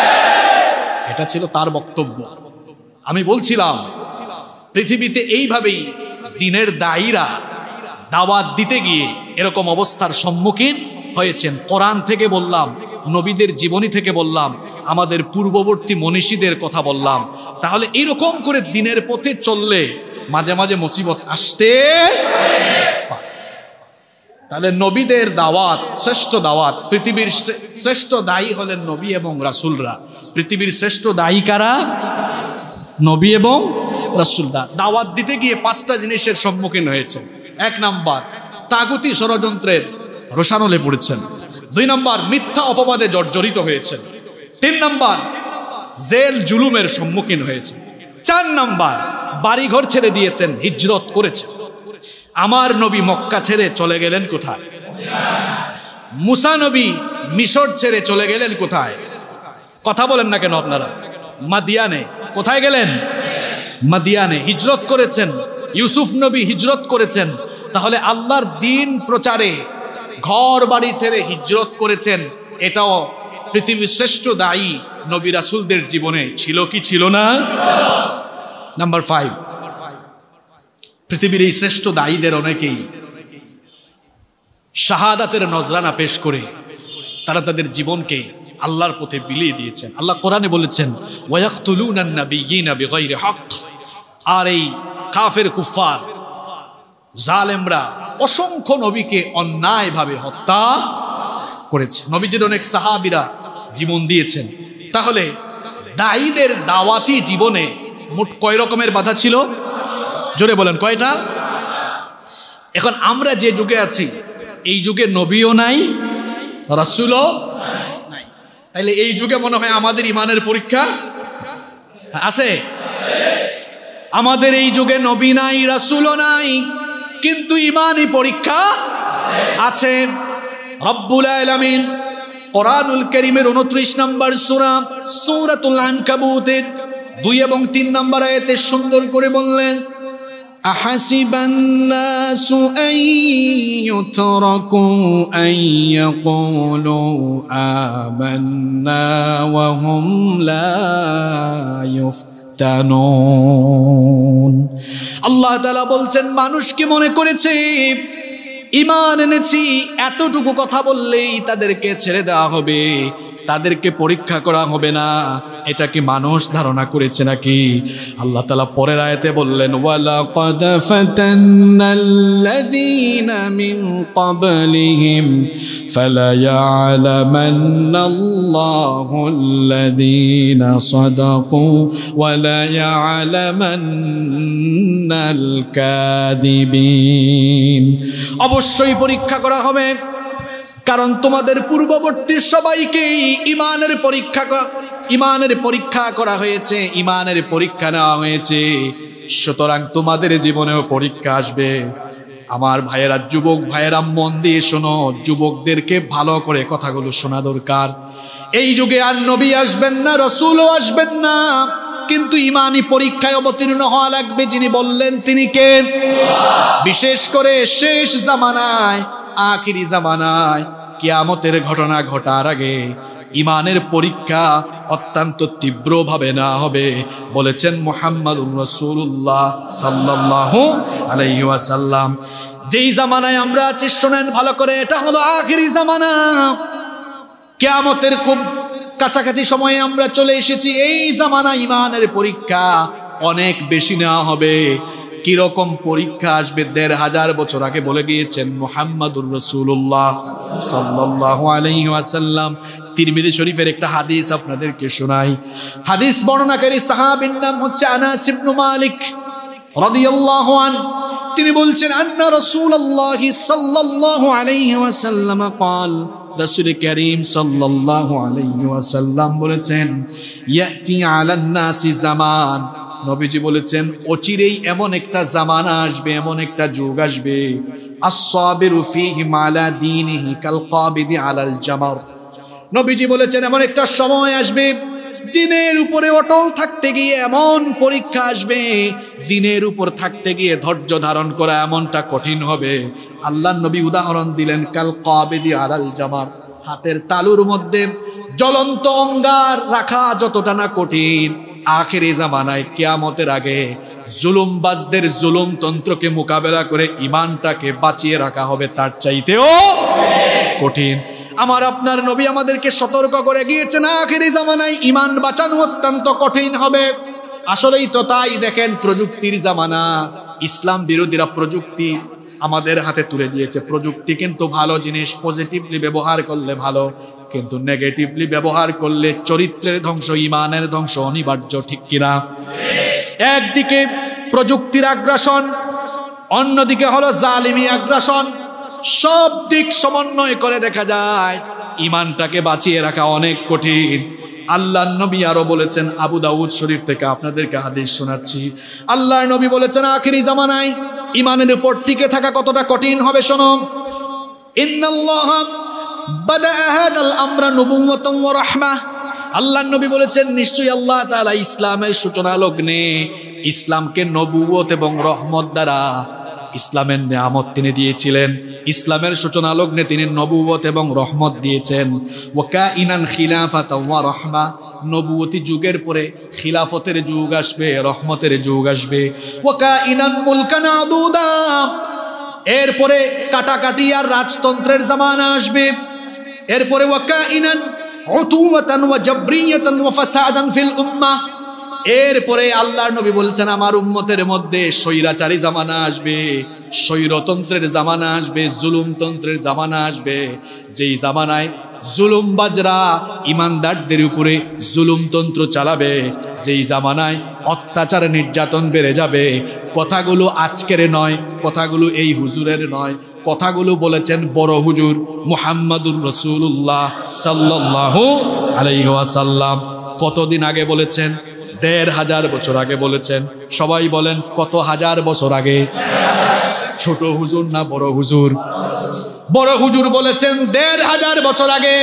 এটা ছিল তার বক্তব্য। আমি বলছিলাম পৃথিবীতে এইভাবেই দ্বীনের দায়ীরা দাওয়াত দিতে গিয়ে এরকম অবস্থার সম্মুখীন হয়েছেন। কোরআন থেকে বললাম, নবীদের জীবনী থেকে বললাম, আমাদের পূর্ববর্তী মনীষীদের কথা বললাম। তাহলে এরকম করে দ্বীনের পথে চললে মাঝে মাঝে মুসিবত আসতে পারে। তাহলে নবীদের দাওয়াত শ্রেষ্ঠ দাওয়াত, পৃথিবীর শ্রেষ্ঠ দায়ী হলেন নবী এবং রাসূলরা। পৃথিবীর শ্রেষ্ঠ দায়ী কারা? নবী এবং রাসূলরা। দাওয়াত দিতে গিয়ে পাঁচটা জিনিসের সম্মুখীন হয়েছেন। এক নাম্বার, তাগুতি ষড়যন্ত্রের রোষানলে পড়েছেন। দুই নাম্বার, মিথ্যা অপবাদে জর্জরিত হয়েছেন। তিন নাম্বার, জেল জুলুমের সম্মুখীন হয়েছে। চার নাম্বার, বাড়িঘর ছেড়ে দিয়েছেন, হিজরত করেছেন। আমার নবী মক্কা ছেড়ে চলে গেলেন কোথায়? মুসা নবী মিশর ছেড়ে চলে গেলেন কোথায়? কথা বলেন না কেন আপনারা? মাদিয়ানে। কোথায় গেলেন? মাদিয়ানে হিজরত করেছেন। ইউসুফ নবী হিজরত করেছেন। তাহলে আল্লাহর দ্বীন প্রচারে ঘর বাড়ি ছেড়ে হিজরত করেছেন, এটাও পৃথিবীর শ্রেষ্ঠ দায়ী নবী রাসূলদের জীবনে ছিল কি ছিল না? নাম্বার ফাইভ, পৃথিবীর এই শ্রেষ্ঠ দায়ীদের অনেকেই শাহাদাতের নজরানা পেশ করে তারা তাদের জীবনকে আল্লাহর পথে বিলিয়ে দিয়েছেন। আল্লাহ কোরআনে বলেছেন, ওয়ায়াকতুলুনান নাবিয়্যিনা বিগাইরি হক। আর এই কাফের কুফফার জালেমরা অসংখ্য নবীকে অন্যায়ভাবে হত্যা করেছে। নবীজির অনেক সাহাবীরা জীবন দিয়েছেন। তাহলে দায়ীদের দাওয়াতি জীবনে মোট কয় রকমের বাধা ছিল? জোরে বলেন, কয়টা? এখন আমরা যে যুগে আছি, এই যুগে নবীও নাই, রাসূলও নাই। তাইলে এই যুগে মনে হয় আমাদের ইমানের পরীক্ষা আছে। আমাদের এই যুগে নবী নাই, রাসূলও নাই, কিন্তু ইমানি পরীক্ষা আছে। রব্বুল আলামিন কোরআনুল কারীমের উনত্রিশ নম্বর সূরা সূরাতুল আনকাবুতের দুই এবং তিন নম্বর আয়াতে সুন্দর করে বললেন, আহাসিবান নাসু আন ইউতরাকু আন ইয়াকুলু আমান্না ওয়া হুম লা ইফতানুন। আল্লাহ তাআলা বলছেন, মানুষ কি মনে করেছে ঈমান এনেছি এতটুকু কথা বললেই তাদেরকে ছেড়ে দেওয়া হবে, তাদেরকে পরীক্ষা করা হবে না? এটা কি মানুষ ধারণা করেছে নাকি? আল্লাহ তাআলা পরের আয়াতে বললেন, ওয়ালাকাদ ফাতান্নাল্লাযীনা মিন ক্বাবলিহিম ফালায়া'লামান্নাল্লাহুল্লাযীনা সাদাকু ওয়ালায়া'লামান্নাল কাযিবিন। অবশ্যই পরীক্ষা করা হবে, কারণ তোমাদের পূর্ববর্তী সবাইকেই ইমানের পরীক্ষা ইমানের পরীক্ষা করা হয়েছে, ইমানের পরীক্ষা নেওয়া হয়েছে। সুতরাং তোমাদের জীবনেও পরীক্ষা আসবে। আমার ভাইয়েরা, যুবক ভাইয়েরা মন দিয়ে শোনো, যুবকদেরকে ভালো করে কথাগুলো শোনা দরকার। এই যুগে আর নবী আসবেন না, রসুলও আসবেন না, কিন্তু ইমানি পরীক্ষায় অবতীর্ণ হওয়া লাগবে। যিনি বললেন তিনি কে? বিশেষ করে শেষ জামানায়, আখিরি জামানায়, কিয়ামতের ঘটনা ঘটার আগে ইমানের পরীক্ষা অত্যন্ত তীব্রভাবে না হবে বলেছেন মুহাম্মাদুর রাসূলুল্লাহ সাল্লাল্লাহু আলাইহি ওয়াসাল্লাম। যেই জামানায় আমরা আছি শোনেন ভালো করে, এটা হলো আখিরি জামানা। কিয়ামতের খুব কাছাকাছি সময়ে আমরা চলে এসেছি। এই জামানা ইমানের পরীক্ষা অনেক বেশি নেওয়া হবে। কিরকম পরীক্ষা আসবে দেড় হাজার বছর আগে বলে গিয়েছেন মুহাম্মাদুর রাসূলুল্লাহ সাল্লাল্লাহু আলাইহি ওয়াসাল্লাম। তিরমিজি শরীফের একটা হাদিস আপনাদেরকে শোনাই। হাদিস বর্ণনাকারী সাহাবীর নাম হচ্ছে আনাস ইবনে মালিক রাদিয়াল্লাহু আনহু। তিনি বলছেন আন্না রাসূলুল্লাহ সাল্লাল্লাহু আলাইহি ওয়াসাল্লাম قال, রাসূল করিম সাল্লাল্লাহু আলাইহি ওয়াসাল্লাম বলেছেন, ইয়াতি আলান নাসি জামান, নবীজি বলেছেন অচিরেই এমন একটা জামানা আসবে, এমন একটা যুগ আসবে, আস-সাবিরু ফীহি আলা দীনিহি কাল কাবিদি আলাল জামার। নবীজি বলেছেন এমন একটা সময় আসবে, দিনের উপরে অটল থাকতে গিয়ে এমন পরীক্ষা আসবে, দিনের উপর থাকতে গিয়ে ধৈর্য ধারণ করা এমনটা কঠিন হবে। আল্লাহর নবী উদাহরণ দিলেন কাল কাবিদি আলাল জামার, হাতের তালুর মধ্যে জ্বলন্ত অঙ্গার রাখা যতটা না কঠিন, আখেরি জামানায় কিয়ামতের আগে জুলুমবাজদের জুলুম তন্ত্রকে মোকাবেলা করে ইমানটাকে বাঁচিয়ে রাখা হবে তার চাইতেও কঠিন। আমার আপনার নবী আমাদেরকে সতর্ক করে গিয়েছেন আখেরি জামানায় ইমান বাঁচানো অত্যন্ত কঠিন হবে। আসলেই তো তাই। দেখেন প্রযুক্তির জামানা, ইসলাম বিরোধীরা প্রযুক্তি আমাদের হাতে তুলে দিয়েছে। প্রযুক্তি কিন্তু ভালো জিনিস, পজিটিভলি ব্যবহার করলে ভালো, কিন্তু নেগেটিভলি ব্যবহার করলে চরিত্রের ধ্বংস, ইমানের ধ্বংস অনিবার্য, ঠিক কিনা? একদিকে প্রযুক্তির আগ্রাসন, অন্যদিকে হলো জালিমি আগ্রাসন। সব দিক সমন্বয় করে দেখা যায় ইমানটাকে বাঁচিয়ে রাখা অনেক কঠিন। আল্লাহর নবী আরো বলেছেন, আবু দাউদ শরীফ থেকে আপনাদেরকে হাদিস শোনাচ্ছি। আল্লাহর নবী বলেছেন আখিরি জামানায় ইমানের উপর টিকে থাকা কতটা কঠিন হবে শোনো। ইন্নাল্লাহা বাদাআ হাদাল আমরা নুবুওয়াতান ওয়া রাহমাহ। আল্লাহর নবী বলেছেন নিশ্চয়ই আল্লাহ তাআলা ইসলামের সূচনা লগ্নে ইসলামকে নবুয়ত এবং রহমত দ্বারা ইসলামের নিয়ামত তিনি দিয়েছিলেন। ইসলামের সূচনা লগ্নে তিনি নবুয়ত এবং রহমত দিয়েছেন। ওয়া কাইনান খিলাফাতান ওয়া রাহমা, নবুয়তি যুগের পরে খিলাফতের যুগ আসবে, রহমতের যুগ আসবে। ওয়া কাইনান মুলকান আদুদা, এরপরে কাটাকাটি আর রাজতন্ত্রের জামানা আসবে। এরপরে ওয়া কাইনান উতুওয়াতান ওয়া জাবরিয়াতান ওয়া ফাসাদান ফিল উম্মাহ। এরপরে আল্লাহর নবী বলছেন আমার উম্মতের মধ্যে স্বৈরাচারী জামানা আসবে, স্বৈরতন্ত্রের জামানা আসবে, জুলুমতন্ত্রের জামানা আসবে। যেই জামানায় জুলুমবাজরা ইমানদারদের উপরে জুলুমতন্ত্র চালাবে, যেই জামানায় অত্যাচার নির্যাতন বেড়ে যাবে। কথাগুলো আজকের নয়, কথাগুলো এই হুজুরের নয়, কথাগুলো বলেছেন বড় হুজুর মুহাম্মাদুর রাসূলুল্লাহ সাল্লাল্লাহু আলাইহি ওয়াসাল্লাম। কতদিন আগে বলেছেন? দেড় হাজার বছর আগে বলেছেন। সবাই বলেন কত হাজার বছর আগে? ছোট হুজুর না বড় হুজুর? বড় হুজুর বলেছেন দেড় হাজার বছর আগে।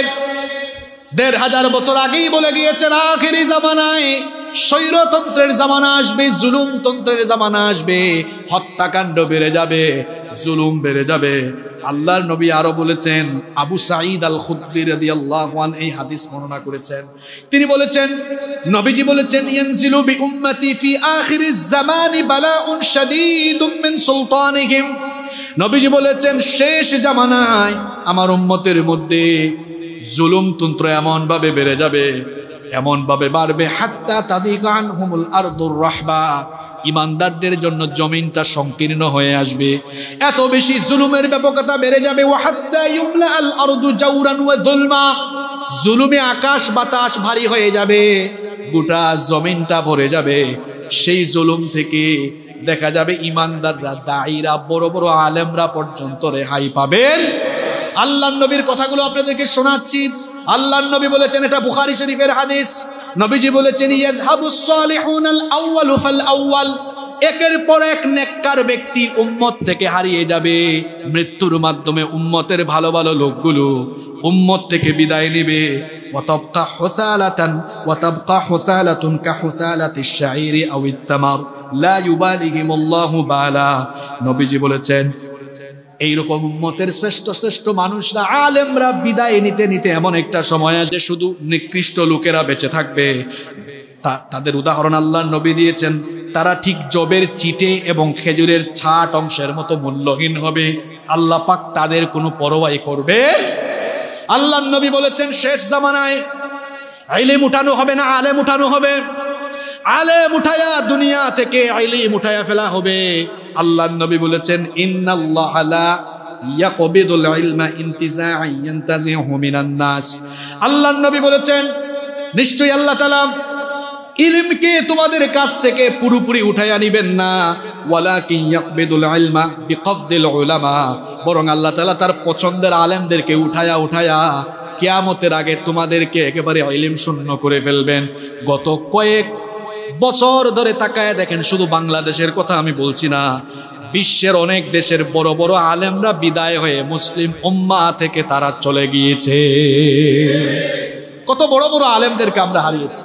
দেড় হাজার বছর আগেই বলে গিয়েছেন আখেরি জামানায় স্বৈরতন্ত্রের জামানা আসবে, জুলুমতন্ত্রের জামানা আসবে, হত্যাকাণ্ড বেড়ে যাবে, জুলুম বেড়ে যাবে। আল্লাহর নবী আরো বলেছেন, আবু সাঈদ আল খুদরি রাদিয়াল্লাহু আনহু এই হাদিস বর্ণনা করেছেন। তিনি বলেছেন, নবীজি বলেছেন ইয়ানজিলু বি উম্মতি ফি আখিরিজ জামানি বালাউন শাদীদুম মিন সুলতানিহিম। নবীজি বলেছেন শেষ জামানায় আমার উম্মতের মধ্যে জুলুমতন্ত্র এমন ভাবে বেড়ে যাবে, এমন ভাবে বাড়বে, হাত্তা তাদিকা আনহুমুল আরদুর রাহবা, ইমানদারদের জন্য জমিনটা সংকীর্ণ হয়ে আসবে। এত বেশি জুলুমের ব্যাপকতা বেড়ে যাবে। ওয়া হাত্তা ইউমলা আল আরদু জাওরান ওয়া যুলমা, জুলুমে আকাশ বাতাস ভারী হয়ে যাবে, গোটা জমিনটা ভরে যাবে। সেই জুলুম থেকে দেখা যাবে ইমানদাররা, দাঈরা, বড় বড় আলেমরা পর্যন্ত রেহাই পাবেন। আল্লাহর নবীর কথাগুলো আপনাদেরকে শোনাচ্ছি। আল্লাহর নবী বলেছেন, এটা বুখারী শরীফের হাদিস। নবীজি বলেছেন ইয়াযহাবুস সালিহুনাল আউয়ালু ফাল আউয়াল, একের পর এক নেককার ব্যক্তি উম্মত থেকে হারিয়ে যাবে। মৃত্যুর মাধ্যমে উম্মতের ভালো ভালো লোকগুলো উম্মত থেকে বিদায় নেবে। ওয়াতাবকা হুসালাতান ওয়াতাবকা হুসালাতুন কাহুসালাতিশ শাইরি আও ইত্তামার লা ইউবালিহিমুল্লাহু বালা। নবীজি বলেছেন এইরকম উম্মতের শ্রেষ্ঠ শ্রেষ্ঠ মানুষরা, আলেমরা বিদায় নিতে নিতে এমন একটা সময় আসে শুধু নিকৃষ্ট লোকেরা বেঁচে থাকবে। তাদের উদাহরণ আল্লাহর নবী দিয়েছেন, তারা ঠিক জবের চিটে এবং খেজুরের ছাট অংশের মতো মূল্যহীন হবে। আল্লাহ পাক তাদের কোনো পরোয়াই করবে। আল্লাহর নবী বলেছেন শেষ জামানায় ইলম উঠানো হবে না, আলেম উঠানো হবে। আলেম উঠায়া দুনিয়া থেকে ইলম উঠায়া ফেলা হবে। আল্লাহর নবী বলেছেন ইন্নাল্লাহা লা ইয়াকবিদুল ইলমা ইনতিজাআন ইয়ানতাজিহু মিনান নাস। আল্লাহর নবী বলেছেন নিশ্চয়ই আল্লাহ তাআলা ইলমকে তোমাদের কাছ থেকে পুরোপুরি উঠাইয়া নিবেন না, ওয়ালাকিন ইয়াকবিদুল ইলমা বিকবদিল উলামা, বরং আল্লাহ তাআলা তার পছন্দের আলেমদেরকে উঠায়া উঠায়া কিয়ামতের আগে তোমাদেরকে একেবারে ইলম শূন্য করে ফেলবেন। গত কয়েক বছর ধরে তাকায় দেখেন, শুধু বাংলাদেশের কথা আমি বলছি না, বিশ্বের অনেক দেশের বড় বড় আলেমরা বিদায় হয়ে মুসলিম উম্মাহ থেকে তারা চলে গিয়েছে। কত বড় বড় আলেমদেরকে আমরা হারিয়েছি।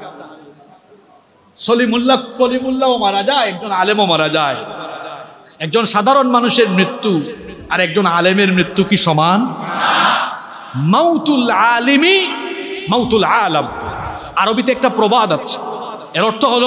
সলিমুল্লাহ সলিমুল্লাহও মারা যায়, একজন আলেমও মারা যায়। একজন সাধারণ মানুষের মৃত্যু আর একজন আলেমের মৃত্যু কি সমান? মাউতুল আলিমি মাউতুল আলাম। আরবিতে একটা প্রবাদ আছে, এর অর্থ হলো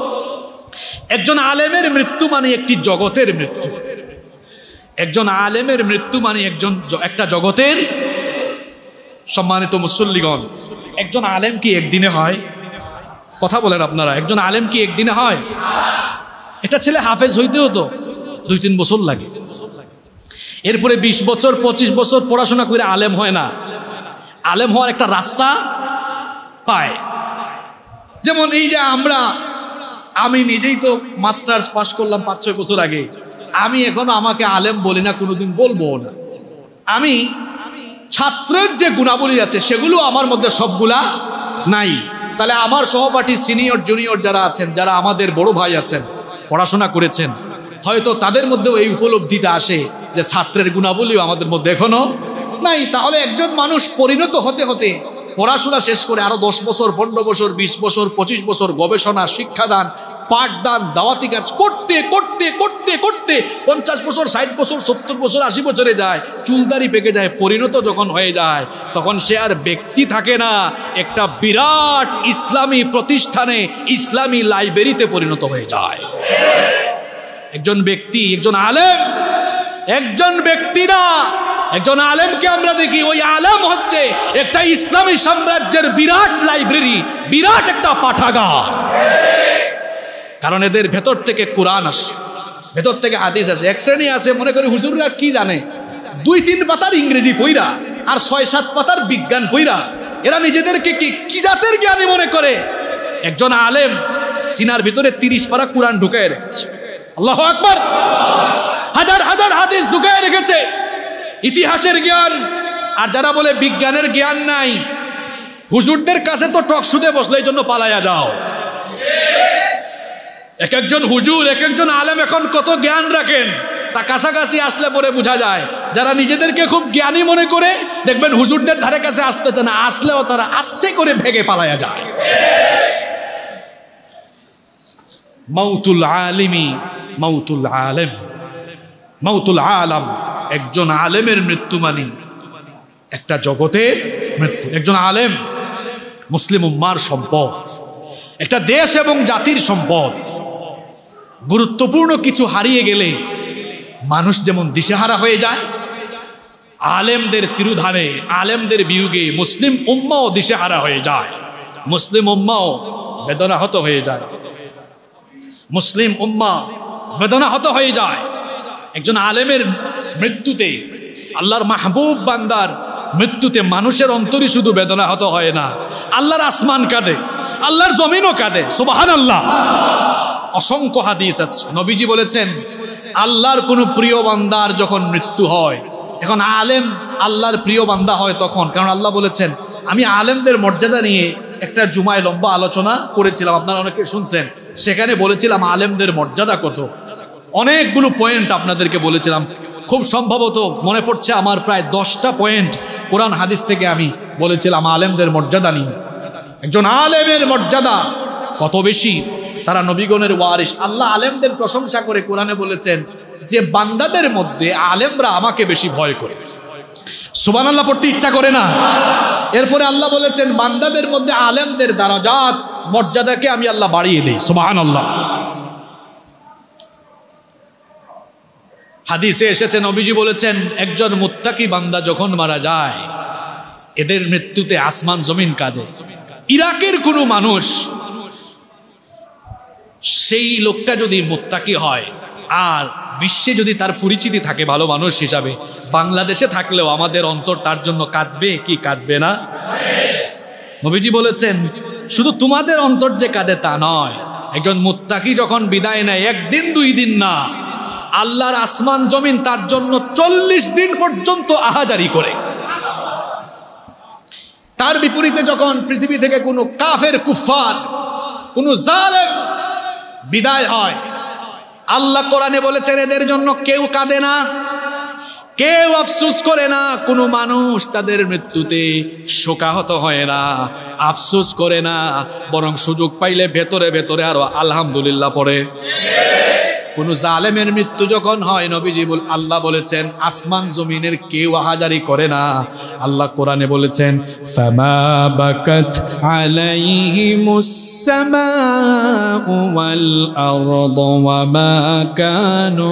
একজন আলেমের মৃত্যু মানে একটি জগতের মৃত্যু। একজন আলেমের মৃত্যু মানে একজন একটা জগতের। সম্মানিত মুসল্লিগণ, একজন আলেম কি একদিনে হয়? কথা বলেন আপনারা, একজন আলেম কি একদিনে হয়? এটা ছেলে হাফেজ হইতে হতো দুই তিন বছর লাগে, এরপরে বিশ বছর পঁচিশ বছর পড়াশোনা করে আলেম হয় না। আলেম হওয়ার একটা রাস্তা পায়। যেমন এই যে আমরা, আমি নিজেই তো মাস্টার্স পাস করলাম পাঁচ ছয় বছর আগে, আমি এখনো আমাকে আলেম বলি না, কোনোদিন বলবো না। আমি ছাত্রের যে গুণাবলী আছে সেগুলো আমার মধ্যে সবগুলা নাই। তাহলে আমার সহপাঠী সিনিয়র জুনিয়র যারা আছেন, যারা আমাদের বড় ভাই আছেন, পড়াশোনা করেছেন, হয়তো তাদের মধ্যেও এই উপলব্ধিটা আসে যে ছাত্রের গুণাবলীও আমাদের মধ্যে এখনো নাই। তাহলে একজন মানুষ পরিণত হতে হতে পড়াশোনা শেষ করে আরো দশ বছর পনেরো বছর বিশ বছর পঁচিশ বছর গবেষণা শিক্ষাদান পাঠদান দাওয়াতি কাজ করতে করতে করতে করতে পঞ্চাশ বছর ষাট বছর সত্তর বছর আশি বছরে যায়, চুলদারি পেকে যায়, পরিণত যখন হয়ে যায় তখন সে আর ব্যক্তি থাকে না, একটা বিরাট ইসলামী প্রতিষ্ঠানে ইসলামী লাইব্রেরিতে পরিণত হয়ে যায়। একজন ব্যক্তি, একজন আলেম, একজন ব্যক্তি না, একজন আলেমকে আমরা দেখি, ওই আলেম হচ্ছে একটা ইসলামী সাম্রাজ্যের বিরাট লাইব্রেরি, বিরাট একটা পাঠাগার। কারণ এদের ভেতর থেকে কোরআন আসে, ভেতর থেকে হাদিস আসে। এক শ্রেণী আছে মনে করি হুজুররা কি জানে, দুই তিন পাতার ইংরেজি পইরা আর ছয় সাত পাতার বিজ্ঞান পইরা এরা নিজেদেরকে কি কি জাতের জ্ঞানী মনে করে। একজন আলেম সিনার ভিতরে তিরিশ পারা কোরআন ঢুকায় রেখেছে, আল্লাহু আকবার, হাজার হাজার হাদিস ঢুকায় রেখেছে, ইতিহাসের জ্ঞান। আর যারা বলে বিজ্ঞানের জ্ঞান নাই, হুজুরদের কাছে তো টক শুতে বসলে এই জন্য পালাইয়া যাও। এক একজন হুজুর, এক একজন আলেম এখন কত জ্ঞান রাখেন, তা কাছাকাছি আসলে পরে বোঝা যায়। যারা নিজেদেরকে খুব জ্ঞানী মনে করে দেখবেন হুজুরদের ধারে কাছে আসতে চায় না, আসলেও তারা আস্তে করে ভেগে পালাইয়া যায়। মাউতুল আলিমি মাউতুল আলেম মাউতুল আলাম। একজন আলেমের মৃত্যু মানে একটা জগতের মৃত্যু। একজন আলেম মুসলিম উম্মার সম্পদ, একটা দেশ এবং জাতির সম্পদ। গুরুত্বপূর্ণ কিছু হারিয়ে গেলে মানুষ যেমন দিশেহারা হয়ে যায়, আলেমদের তিরুধানে, আলেমদের বিয়োগে মুসলিম উম্মাও দিশেহারা হয়ে যায়, মুসলিম উম্মাও বেদনাহত হয়ে যায়, মুসলিম উম্মা বেদনাহত হয়ে যায়। একজন আলেমের মৃত্যুতে, আল্লাহর মাহবুব বান্দার মৃত্যুতে মানুষের অন্তরই শুধু বেদনাহত হয় না, আল্লাহর আসমান কাঁদে, আল্লাহর জমিনও কাঁদে। সুবহানাল্লাহ। অসংখ্য হাদিস আছে, নবীজি বলেছেন আল্লাহর কোন প্রিয় বান্দার যখন মৃত্যু হয়, এখন আলেম আল্লাহর প্রিয় বান্দা হয় তখন, কারণ আল্লাহ বলেছেন, আমি আলেমদের মর্যাদা নিয়ে একটা জুমায় লম্বা আলোচনা করেছিলাম, আপনারা অনেকে শুনছেন। সেখানে বলেছিলাম আলেমদের মর্যাদা কত, অনেকগুলো পয়েন্ট আপনাদেরকে বলেছিলাম। খুব সম্ভবত মনে পড়ছে আমার প্রায় দশটা পয়েন্ট কোরআন হাদিস থেকে আমি বলেছিলাম আলেমদের মর্যাদা নিয়ে। একজন আলেমের মর্যাদা কত বেশি, তারা নবীগণের ওয়ারিস। আল্লাহ আলেমদের প্রশংসা করে কোরআনে বলেছেন যে বান্দাদের মধ্যে আলেমরা আমাকে বেশি ভয় করে। সুবহানাল্লাহ পড়তে ইচ্ছা করে না? এরপরে আল্লাহ বলেছেন বান্দাদের মধ্যে আলেমদের দারাজাত মর্যাদাকে আমি আল্লাহ বাড়িয়ে দেই। সুবহানাল্লাহ। হাদিসে এসেছে, নবীজি বলেছেন একজন মুত্তাকি বান্দা যখন মারা যায় এদের মৃত্যুতে আসমান জমিন কাঁদে। ইরাকের কোনো মানুষ সেই লোকটা যদি মুত্তাকি হয় আর বিশ্বে যদি তার পরিচিতি থাকে ভালো মানুষ হিসাবে, বাংলাদেশে থাকলেও আমাদের অন্তর তার জন্য কাঁদবে কি কাঁদবে না? নবীজি বলেছেন শুধু তোমাদের অন্তর যে কাঁদে তা নয়, একজন মুত্তাকি যখন বিদায় নেয় একদিন দুই দিন না, আল্লাহর আসমান জমিন তার জন্য চল্লিশ দিন পর্যন্ত আহাজারি করে। তার বিপরীতে যখন পৃথিবী থেকে কোনো কাফের কুফফার কোনো জালেম বিদায় হয়, আল্লাহ কোরআনে বলেছেন এদের জন্য কেউ কাঁদে না, কেউ আফসোস করে না, কোনো মানুষ তাদের মৃত্যুতে শোকাহত হয় না, আফসোস করে না, বরং সুযোগ পাইলে ভেতরে ভেতরে আরো আলহামদুলিল্লাহ পড়ে। কোন জালেমের মৃত্যু যখন হয় নবীজি বল আল্লাহ বলেছেন আসমান জমিনের কেউ আহাজারি করে না। আল্লাহ কোরআনে বলেছেন ফামা বাকাত আলাইহিমুস সামাউ ওয়াল আরদু ওয়া মা কানু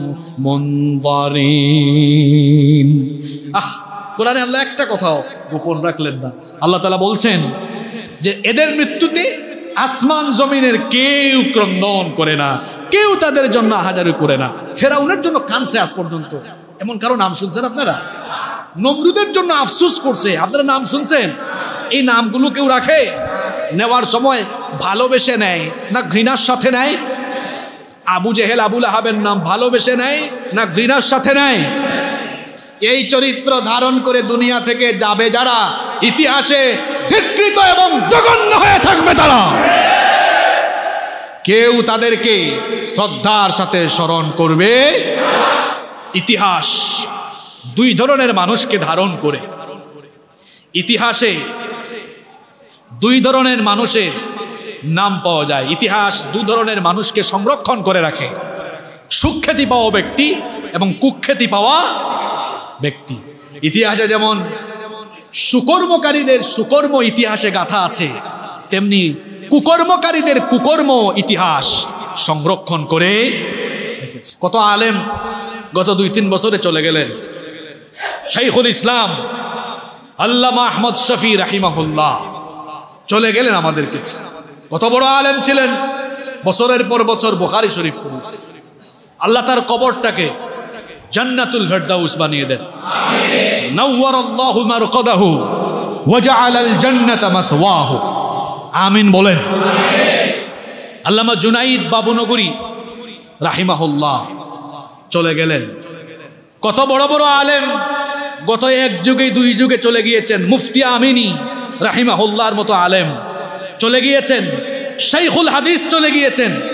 মুনযারিন। আহ, কোরআনে আল্লাহ একটা কথাও গোপন রাখলেন না। আল্লাহ তাআলা বলছেন যে এদের মৃত্যুতে আসমান জমিনের কেউ ক্রন্দন করে না, কেউ তাদের জন্য আহাজারি করে না। ফেরাউনের জন্য কাঁদছে আজ পর্যন্ত, এমন কারো নাম শুনছেন আপনারা? নমরুদের জন্য আফসোস করছে, আপনারা নাম শুনছেন? এই নামগুলো কেউ রাখে? নেওয়ার সময় ভালোবেসে নেয় না ঘৃণার সাথে নেয়? আবু জেহেল আবুল আহাবের নাম ভালোবেসে নেয় না ঘৃণার সাথে নেয়? এই চরিত্র ধারণ করে দুনিয়া থেকে যাবে যারা, ইতিহাসে ধিক্কৃত এবং জঘন্য হয়ে থাকবে তারা। কেউ তাদেরকে শ্রদ্ধার সাথে স্মরণ করবে। ইতিহাস দুই ধরনের মানুষকে ধারণ করে। ইতিহাসে দুই ধরনের মানুষের নাম পাওয়া যায়। ইতিহাস দুই ধরনের মানুষকে সংরক্ষণ করে রাখে, সুখ্যাতি পাওয়া ব্যক্তি এবং কুখ্যাতি পাওয়া ব্যক্তি। ইতিহাসে যেমন সুকর্মকারীদের সুকর্ম ইতিহাসে গাথা আছে, তেমনি কুকর্মকারীদের কুকর্ম ইতিহাস সংরক্ষণ করে রেখেছে। কত আলেম গত দুই তিন বছরে চলে গেলেন। শাইখুল ইসলাম আল্লামা আহমদ শফি রাহিমাহুল্লাহ চলে গেলেন আমাদের কাছে। কত বড় আলেম ছিলেন, বছরের পর বছর বুখারী শরীফ পড়েছে। আল্লাহ তার কবরটাকে জান্নাতুল ফেরদাউস বানিয়ে দেন। আমিন। নাওয়ারাল্লাহু মারকাদাহু ওয়া জাআলাল জান্নাতা মাসওয়াহু। আমিন বলেন। আমিন। আল্লামা জুনাইদ বাবুনগরী রাহিমাহুল্লাহ চলে গেলেন। কত বড় বড় আলেম গত এক যুগে দুই যুগে চলে গিয়েছেন। মুফতি আমিনী রাহিমাহুল্লাহর মতো আলেম চলে গিয়েছেন। শাইখুল হাদিস চলে গিয়েছেন।